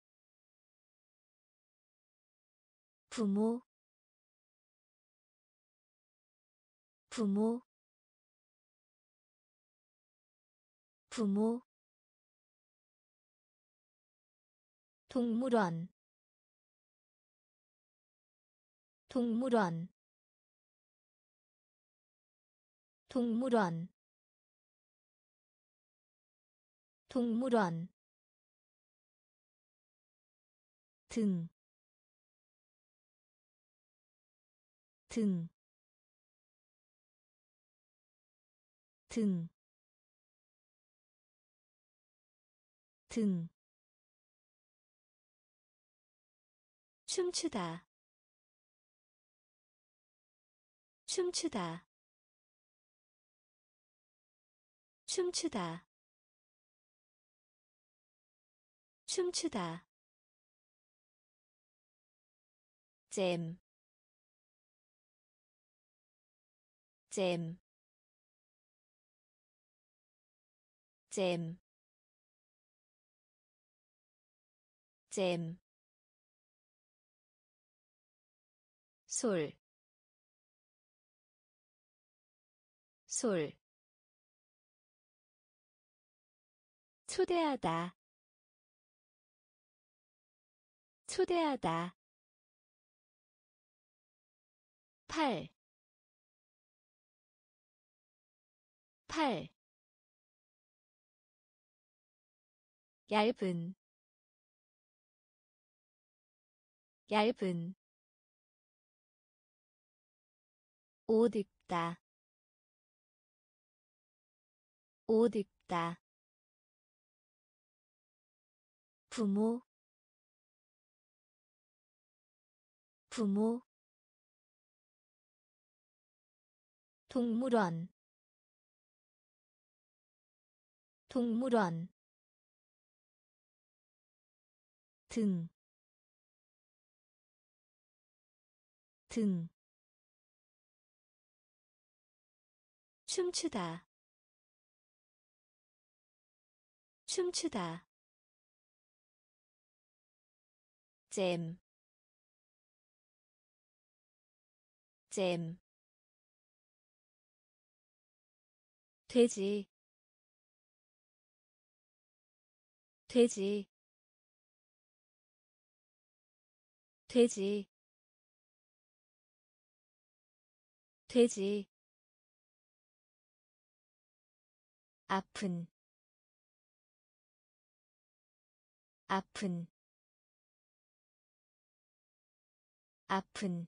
Speaker 1: 부모, 부모, 부모, 동물원, 동물원, 동물원, 동물원, 등, 등, 등, 등, 춤추다, 춤추다, 춤추다, 춤추다, 잼, 잼, 잼, 잼, 솔, 솔, 초대하다, 초대하다, 팔, 팔, 얇은, 얇은, 옷 입다, 옷 입다. 부모, 부모. 동물원, 동물원. 등, 등. 춤추다, 춤추다. 잼, 잼. 돼지, 돼지, 돼지, 돼지. 아픈, 아픈, 아픈,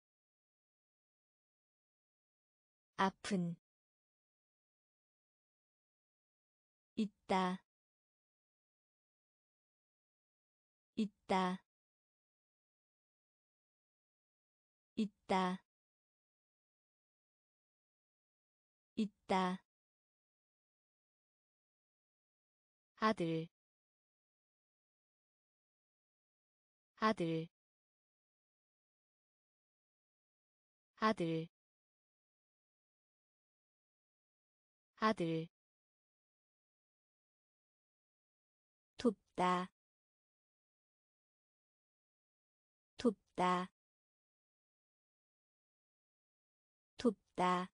Speaker 1: 아픈. 있다, 있다, 있다, 있다. 아들, 아들, 아들, 아들. 돕다, 돕다, 돕다,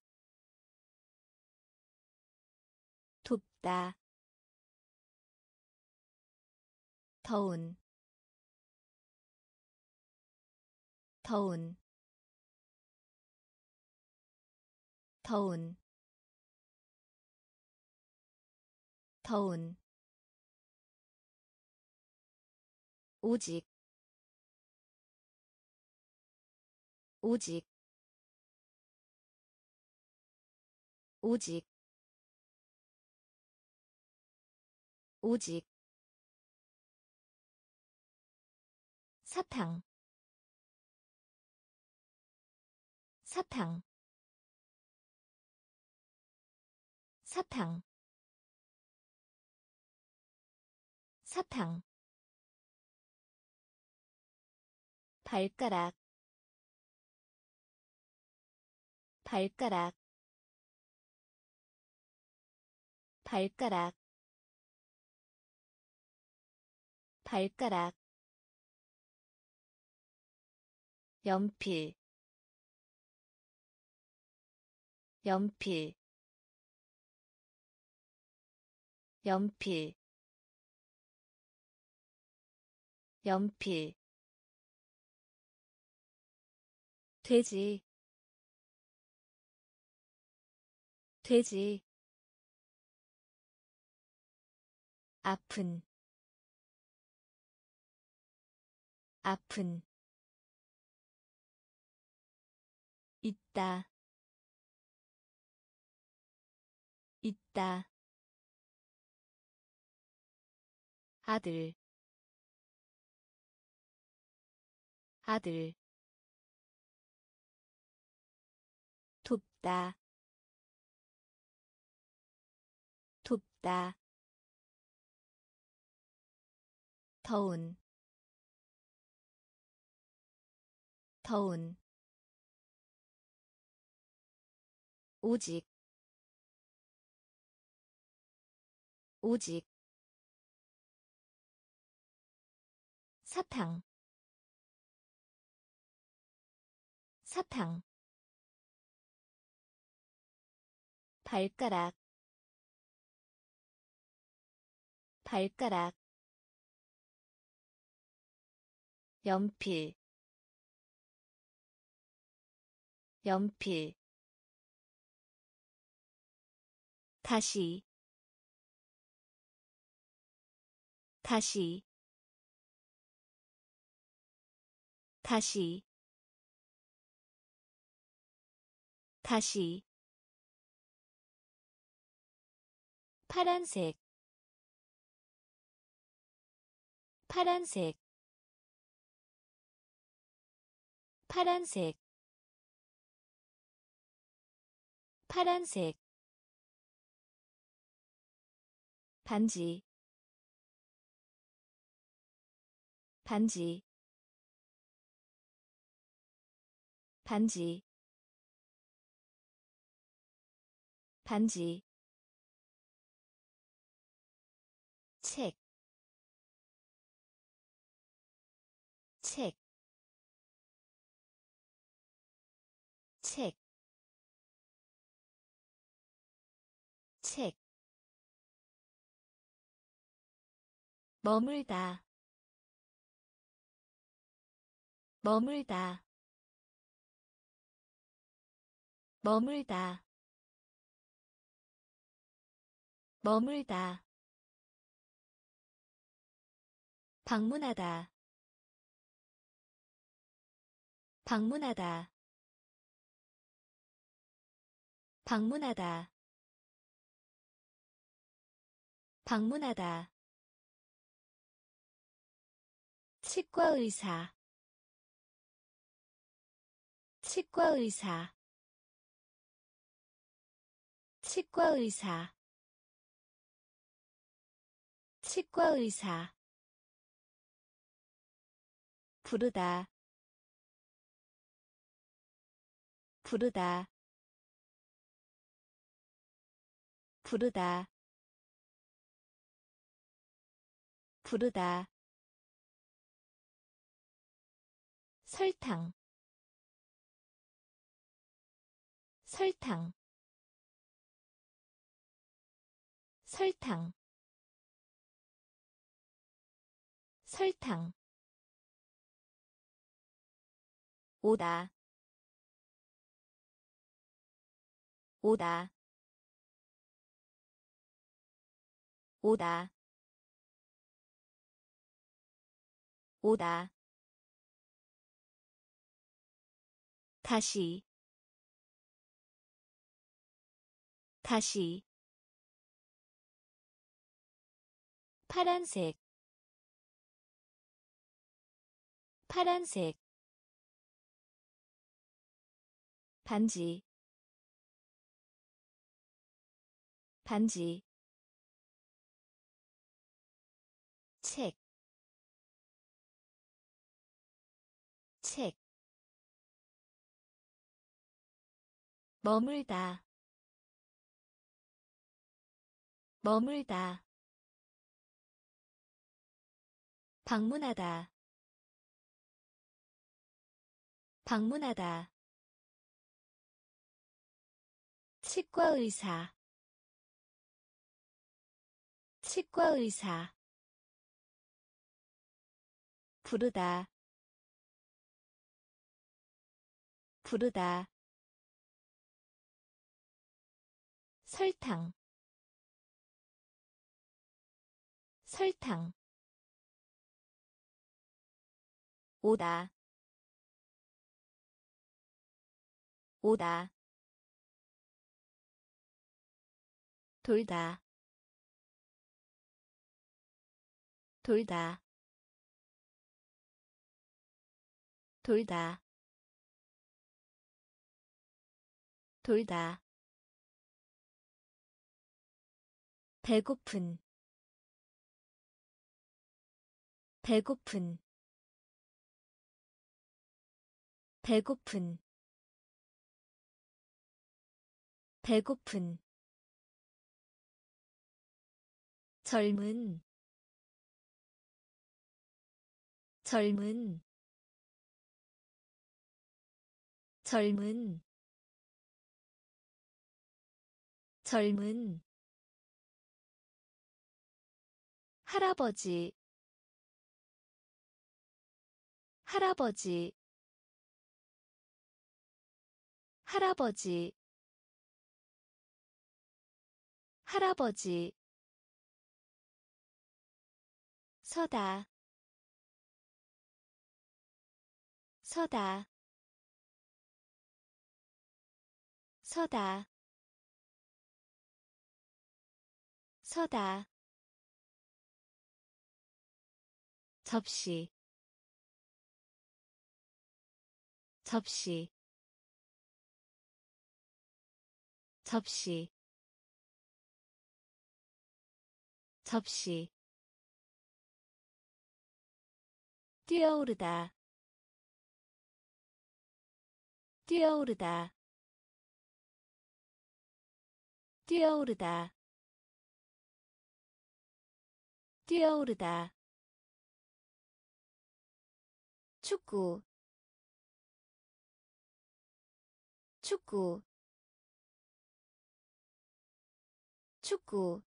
Speaker 1: 돕다. 더운, 더운, 더운, 더운. 오직, 오직, 오직, 오직. 사탕, 사탕, 사탕, 사탕. 발가락, 발가락, 발가락, 발가락. 연필, 연필, 연필, 연필. 돼지, 돼지. 아픈, 아픈. 있다, 있다. 아들, 아들. 돕다, 돕다. 더운, 더운. 오직, 오직. 사탕, 사탕. 발가락, 발가락. 연필, 연필. 다시 다시 다시 다시 파란색 파란색 파란색 파란색 반지 반지 반지 반지 책, 책, 책, 책, 머물다, 머물다, 머물다, 머물다, 방문하다, 방문하다, 방문하다, 방문하다, 치과 의사, 치과 의사, 치과 의사, 치과 의사, 부르다, 부르다, 부르다, 부르다, 설탕, 설탕, 설탕, 설탕, 오다, 오다, 오다, 오다, 다시, 다시, 파란색, 파란색, 반지, 반지, 책, 책, 머물다, 머물다, 방문하다, 방문하다, 치과 의사, 치과 의사, 부르다, 부르다, 설탕, 설탕, 오다, 오다, 돌다, 돌다, 돌다, 돌다, 배고픈, 배고픈, 배고픈, 배고픈, 젊은, 젊은, 젊은, 젊은, 할아버지, 할아버지, 할아버지, 할아버지 서다 서다 서다 서다 접시 접시 접시 접시 뛰어오르다 뛰어오르다 뛰어오르다 뛰어오르다 축구 축구 축구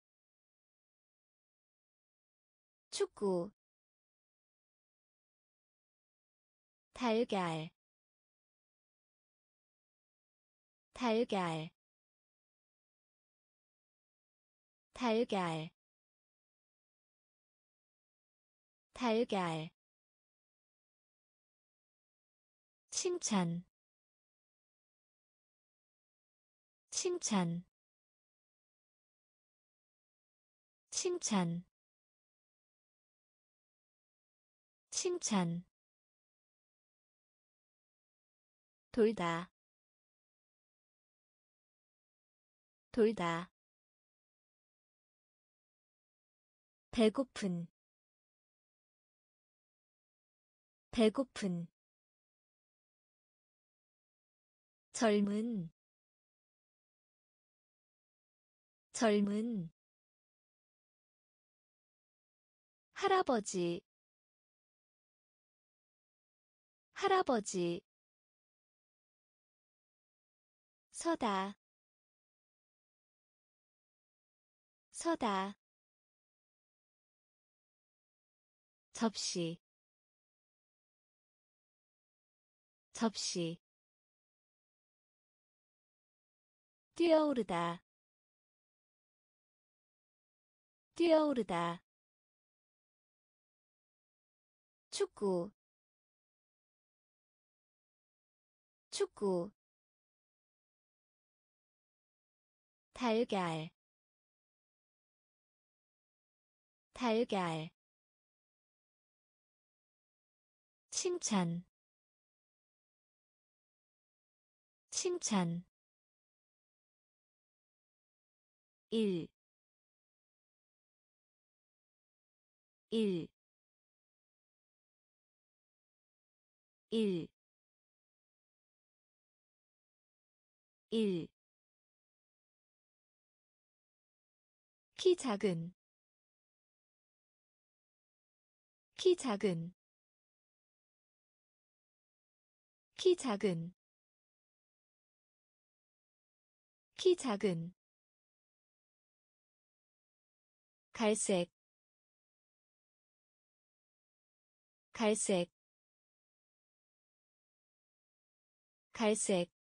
Speaker 1: 축구 달걀 달걀 달걀 달걀 칭찬 칭찬 칭찬 칭찬 돌다 돌다 배고픈 배고픈 젊은 젊은 할아버지 할아버지 서다 서다 접시 접시 뛰어오르다 뛰어오르다 축구 축구 달걀 달걀 칭찬 칭찬 일 일 일 일 키 작은 키 작은 키 작은 키 작은 갈색 갈색 갈색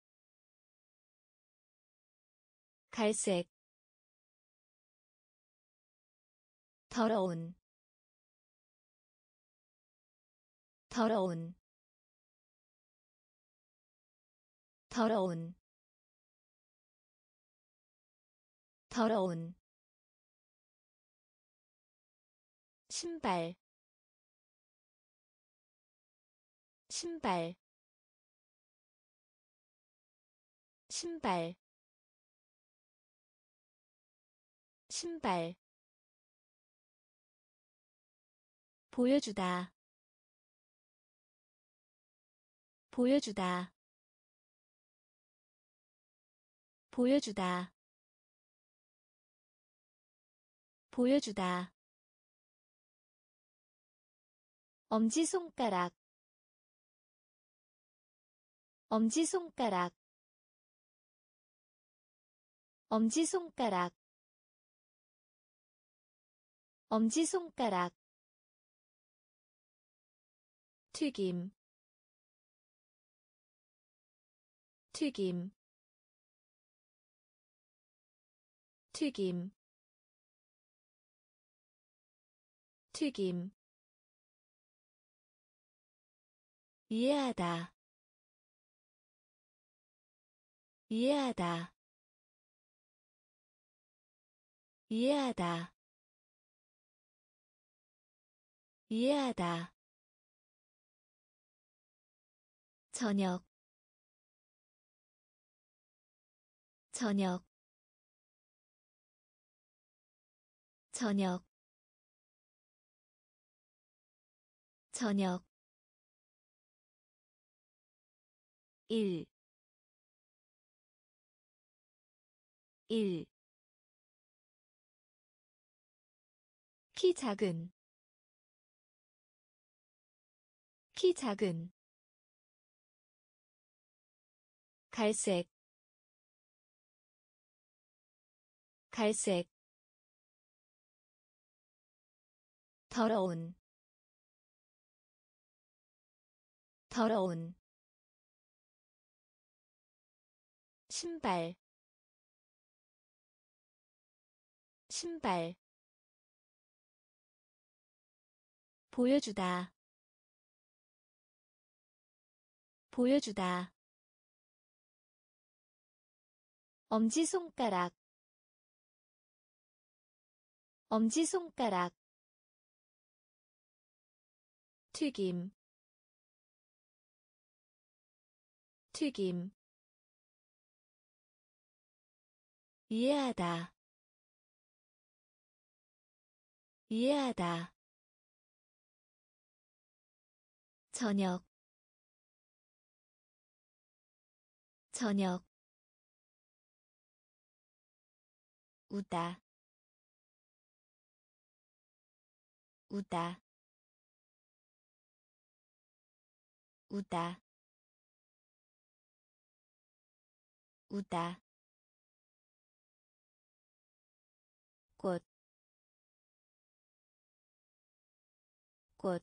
Speaker 1: 갈색 더러운 더러운 더러운 더러운 신발 신발 신발 신발 보여주다 보여주다 보여주다 보여주다 엄지손가락 엄지손가락 엄지손가락 엄지손가락 튀김 튀김 튀김 튀김 이해하다 이해하다 이해하다 이해하다 저녁 저녁 저녁 저녁 일 일 키 작은 키 작은 갈색 갈색 더러운 더러운 신발 신발 보여주다 보여주다 엄지손가락 엄지손가락 튀김 튀김 이해하다 이해하다 저녁 저녁 우다 우다 우다 우다 꽃, 꽃,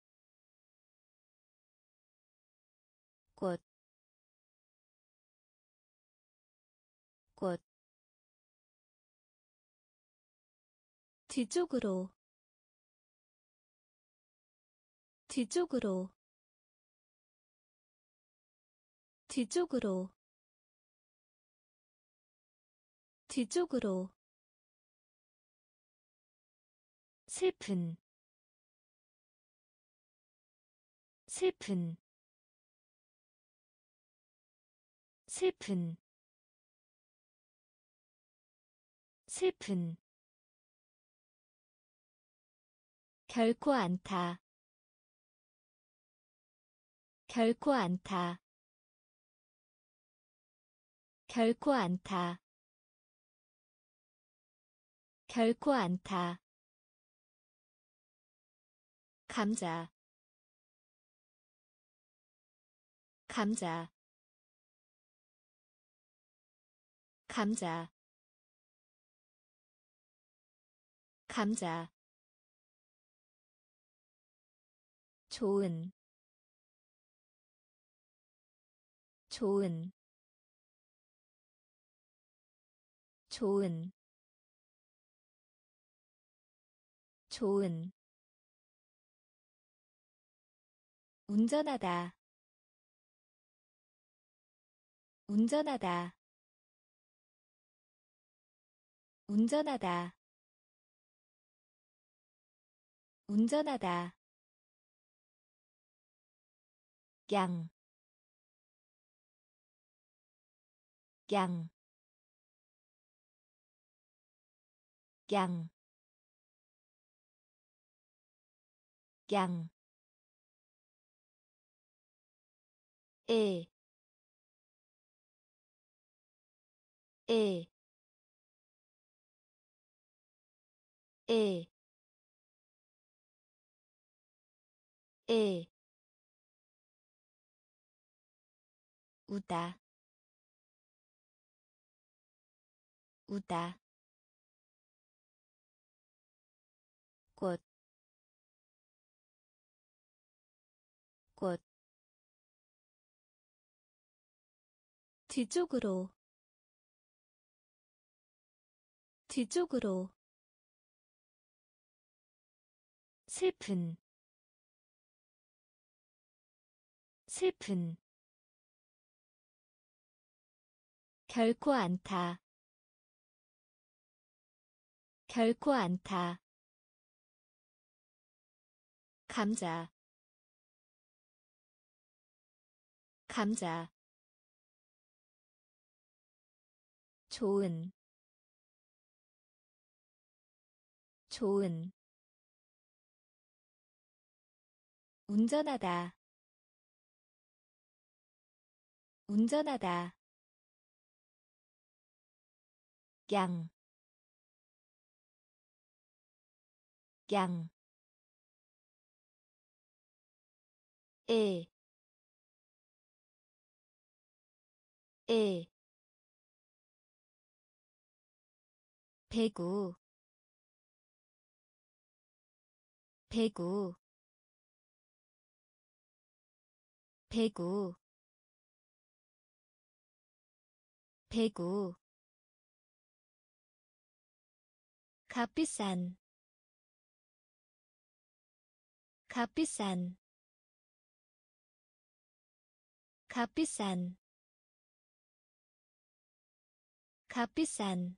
Speaker 1: 꽃, 꽃, 뒤쪽으로, 뒤쪽으로, 뒤쪽으로, 뒤쪽으로, 슬픈, 슬픈, 슬픈, 슬픈, 결코 않다, 결코 않다, 결코 않다, 결코 않다. 감자 감자 감자 감자 좋은 좋은 좋은 좋은 운전하다 운전하다 운전하다 운전하다 양, 양, 양, 양, 에, 에, 에, 에, 우다, 우다, 꽃, 꽃, 뒤쪽으로, 뒤쪽으로 슬픈 슬픈 결코 않다 결코 않다 감자 감자 좋은 좋은 운전하다 운전하다 양, 양, 에, 에, 배구, 배구, 배구, 배구, 값비싼, 값비싼, 값비싼, 값비싼,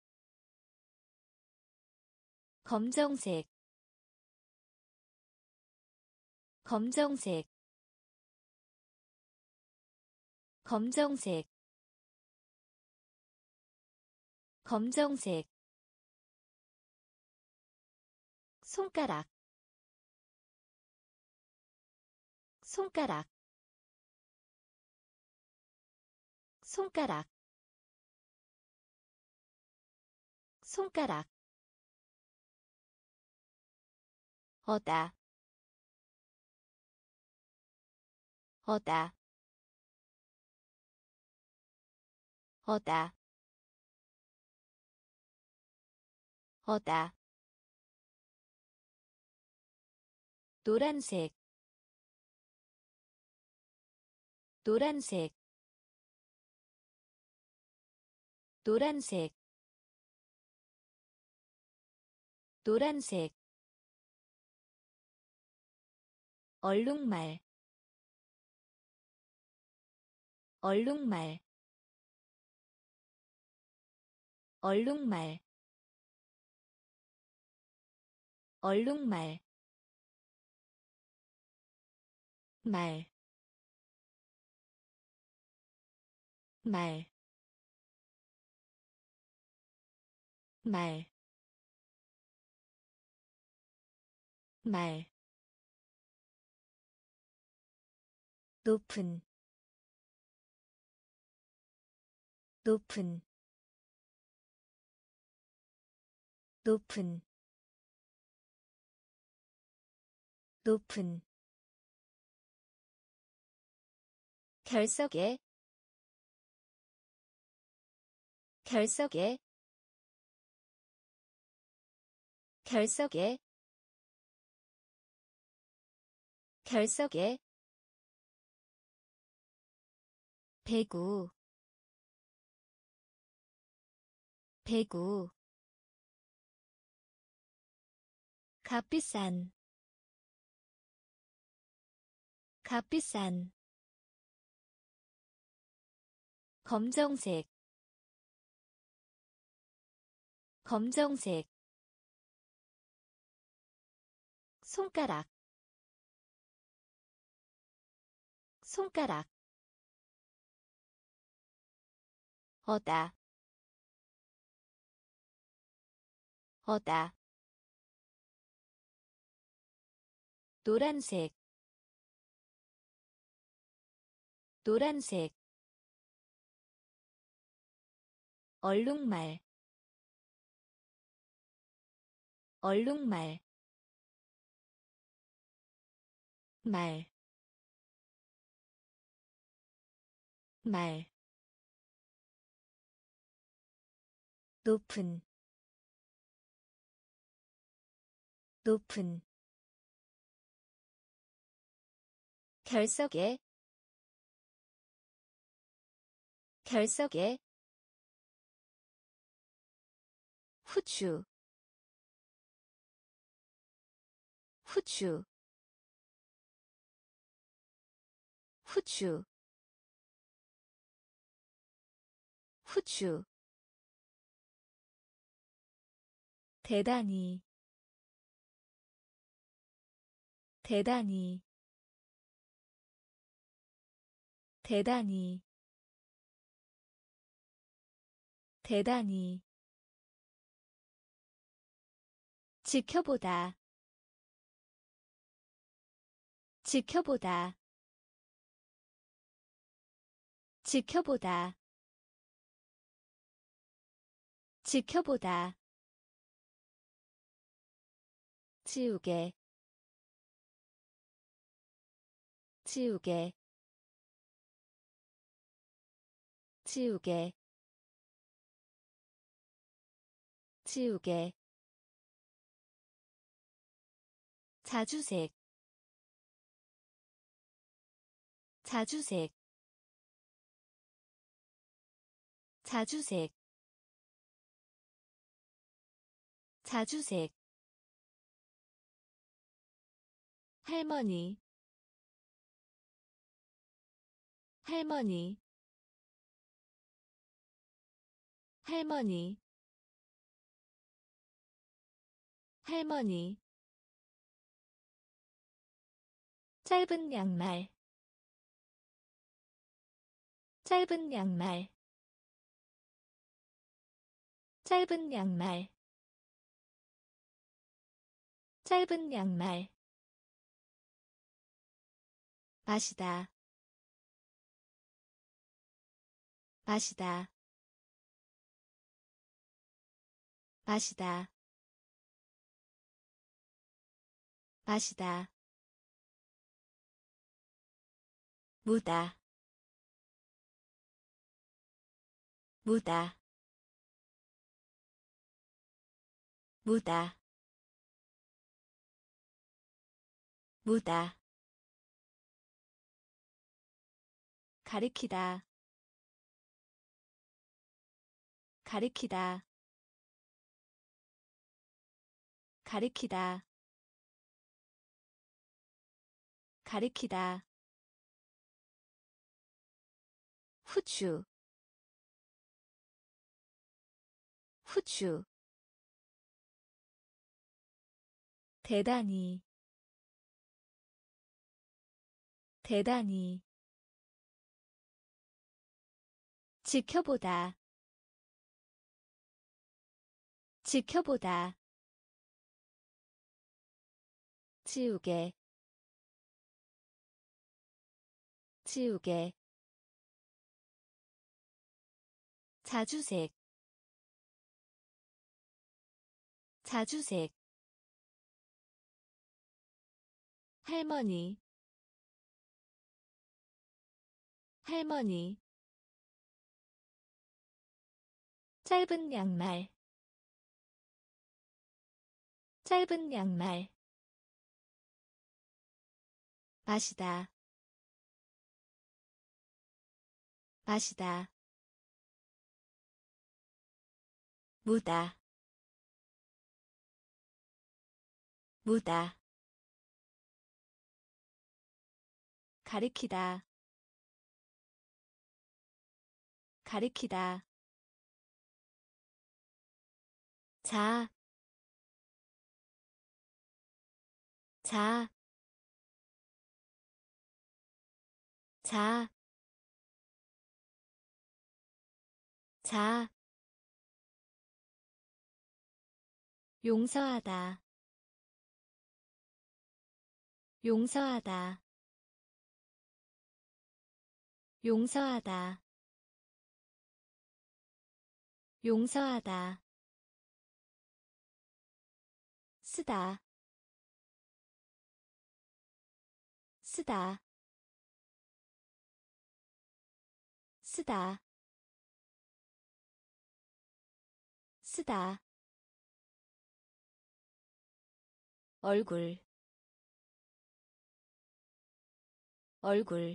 Speaker 1: 검정색, 검정색, 검정색, 검정색, 손가락, 손가락, 손가락, 손가락, 어다, 어다, 어다, 어다, 노란색, 노란색, 노란색, 노란색, 얼룩말, 얼룩말, 얼룩말, 얼룩말, 말, 말, 말, 말, 높은, 높은, 높은, 높은, 결석에, 결석에, 결석에, 결석에, 배구, 배구, 값비싼, 값비싼, 검정색, 검정색, 손가락, 손가락, 어다, 어다, 노란색, 노란색, 얼룩말, 얼룩말, 말, 말, 높은, 높은, 결석에, 결석에, 후추 후추 후추 후추 대단히 대단히 대단히 대단히 지켜보다 지켜보다 지켜보다 지켜보다 지우개 지우개 지우개 지우개 자주색 자주색 자주색 자주색 할머니 할머니 할머니 할머니 짧은 양말 짧은 양말 짧은 양말 짧은 양말 마시다 마시다 마시다 마시다 무다 무다 무다 무다 가리키다 가리키다 가리키다 가리키다 후추 후추 대단히 대단히 지켜보다 지켜보다 지우개 지우개 자주색 자주색 할머니 할머니 짧은 양말 짧은 양말 마시다 마시다 무다 무다 가리키다 가리키다 자, 자, 자, 자, 용서하다, 용서하다, 용서하다, 용서하다, 쓰다, 쓰다, 쓰다, 쓰다, 얼굴, 얼굴,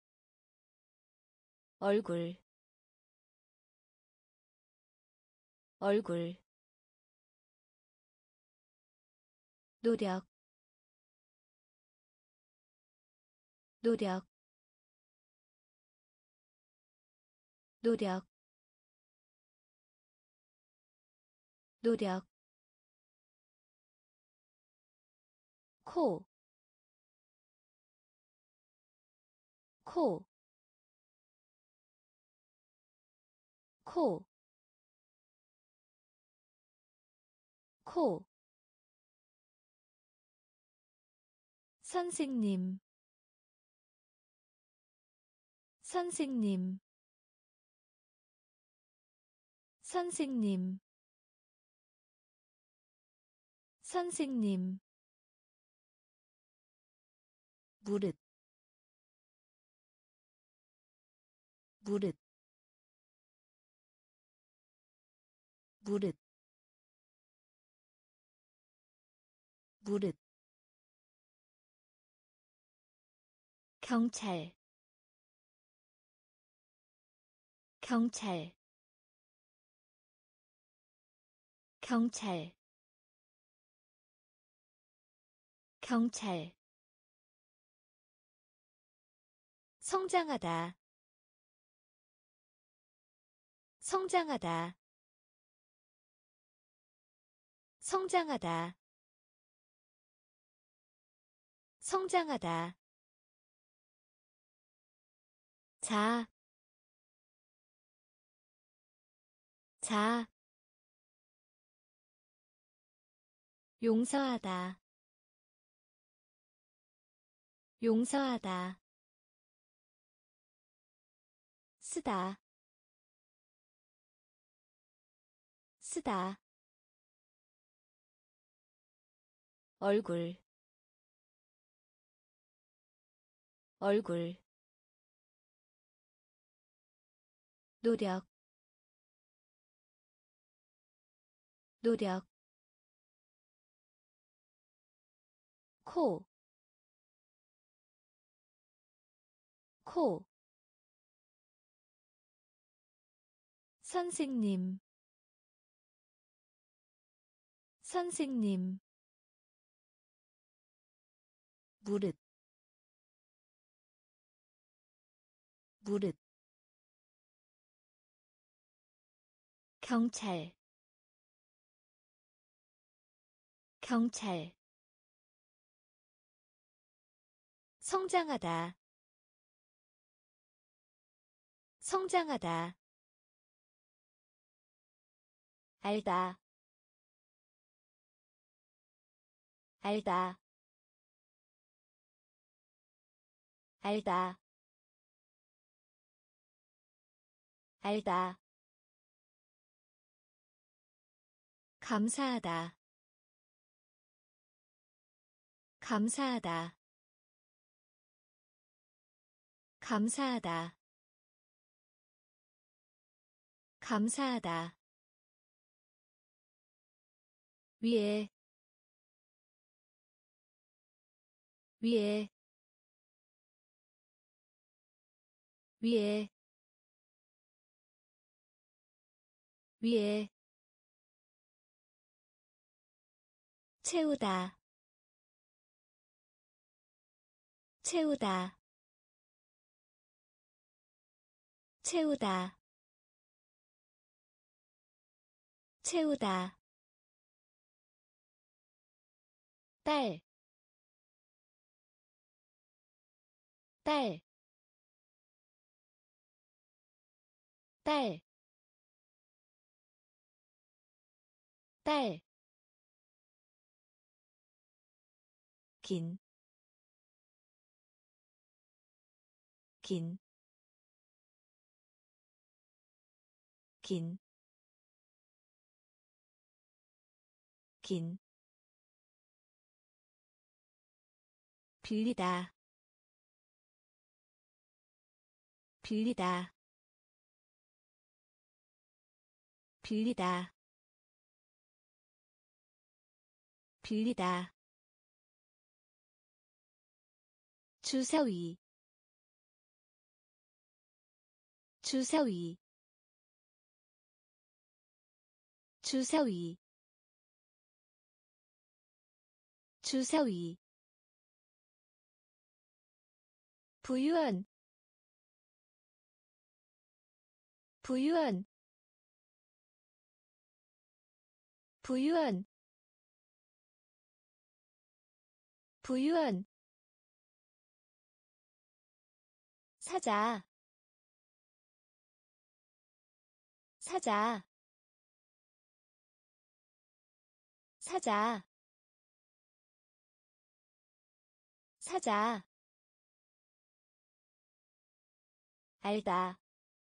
Speaker 1: 얼굴, 얼굴 노력 노력 노력 노력 코, 코, 코, 코, 선생님, 선생님, 선생님, 선생님, 무릇, 무릇, 무릇, 무릇, 경찰, 경찰, 경찰, 경찰, 성장하다, 성장하다, 성장하다, 성장하다, 자, 자, 용서하다, 용서하다, 쓰다, 쓰다, 얼굴, 얼굴, 노력, 노력, 코, 코, 선생님, 선생님, 무릇, 무릇, 경찰, 경찰, 성장하다, 성장하다, 알다, 알다, 알다, 알다, 감사하다, 감사하다, 감사하다, 감사하다, 위에, 위에, 위에, 위에, 채우다, 채우다, 채우다, 채우다, 딸, 딸, 딸, 딸, 긴, 긴, 긴, 긴, 빌리다, 빌리다, 빌리다, 빌리다, 주사위, 주사위, 주사위 주사위 부유한 부유한 부유한 부유한 사자 사자 사자 사자 알다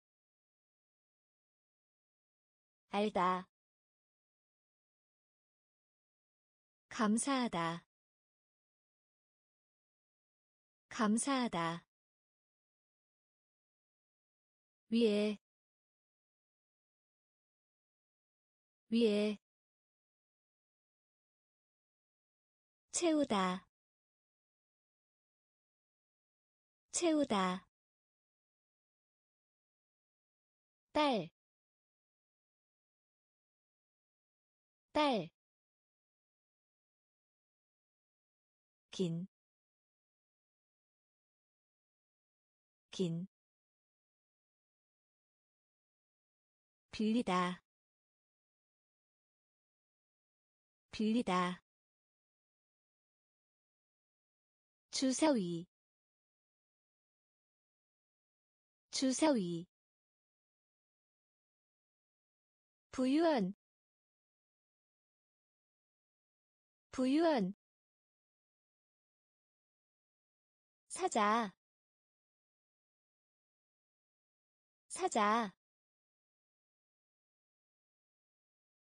Speaker 1: 알다 감사하다 감사하다 위에 위에 채우다 채우다 딸, 딸, 긴, 긴, 빌리다, 빌리다, 주사위, 주사위, 부유한, 부유한, 사자, 사자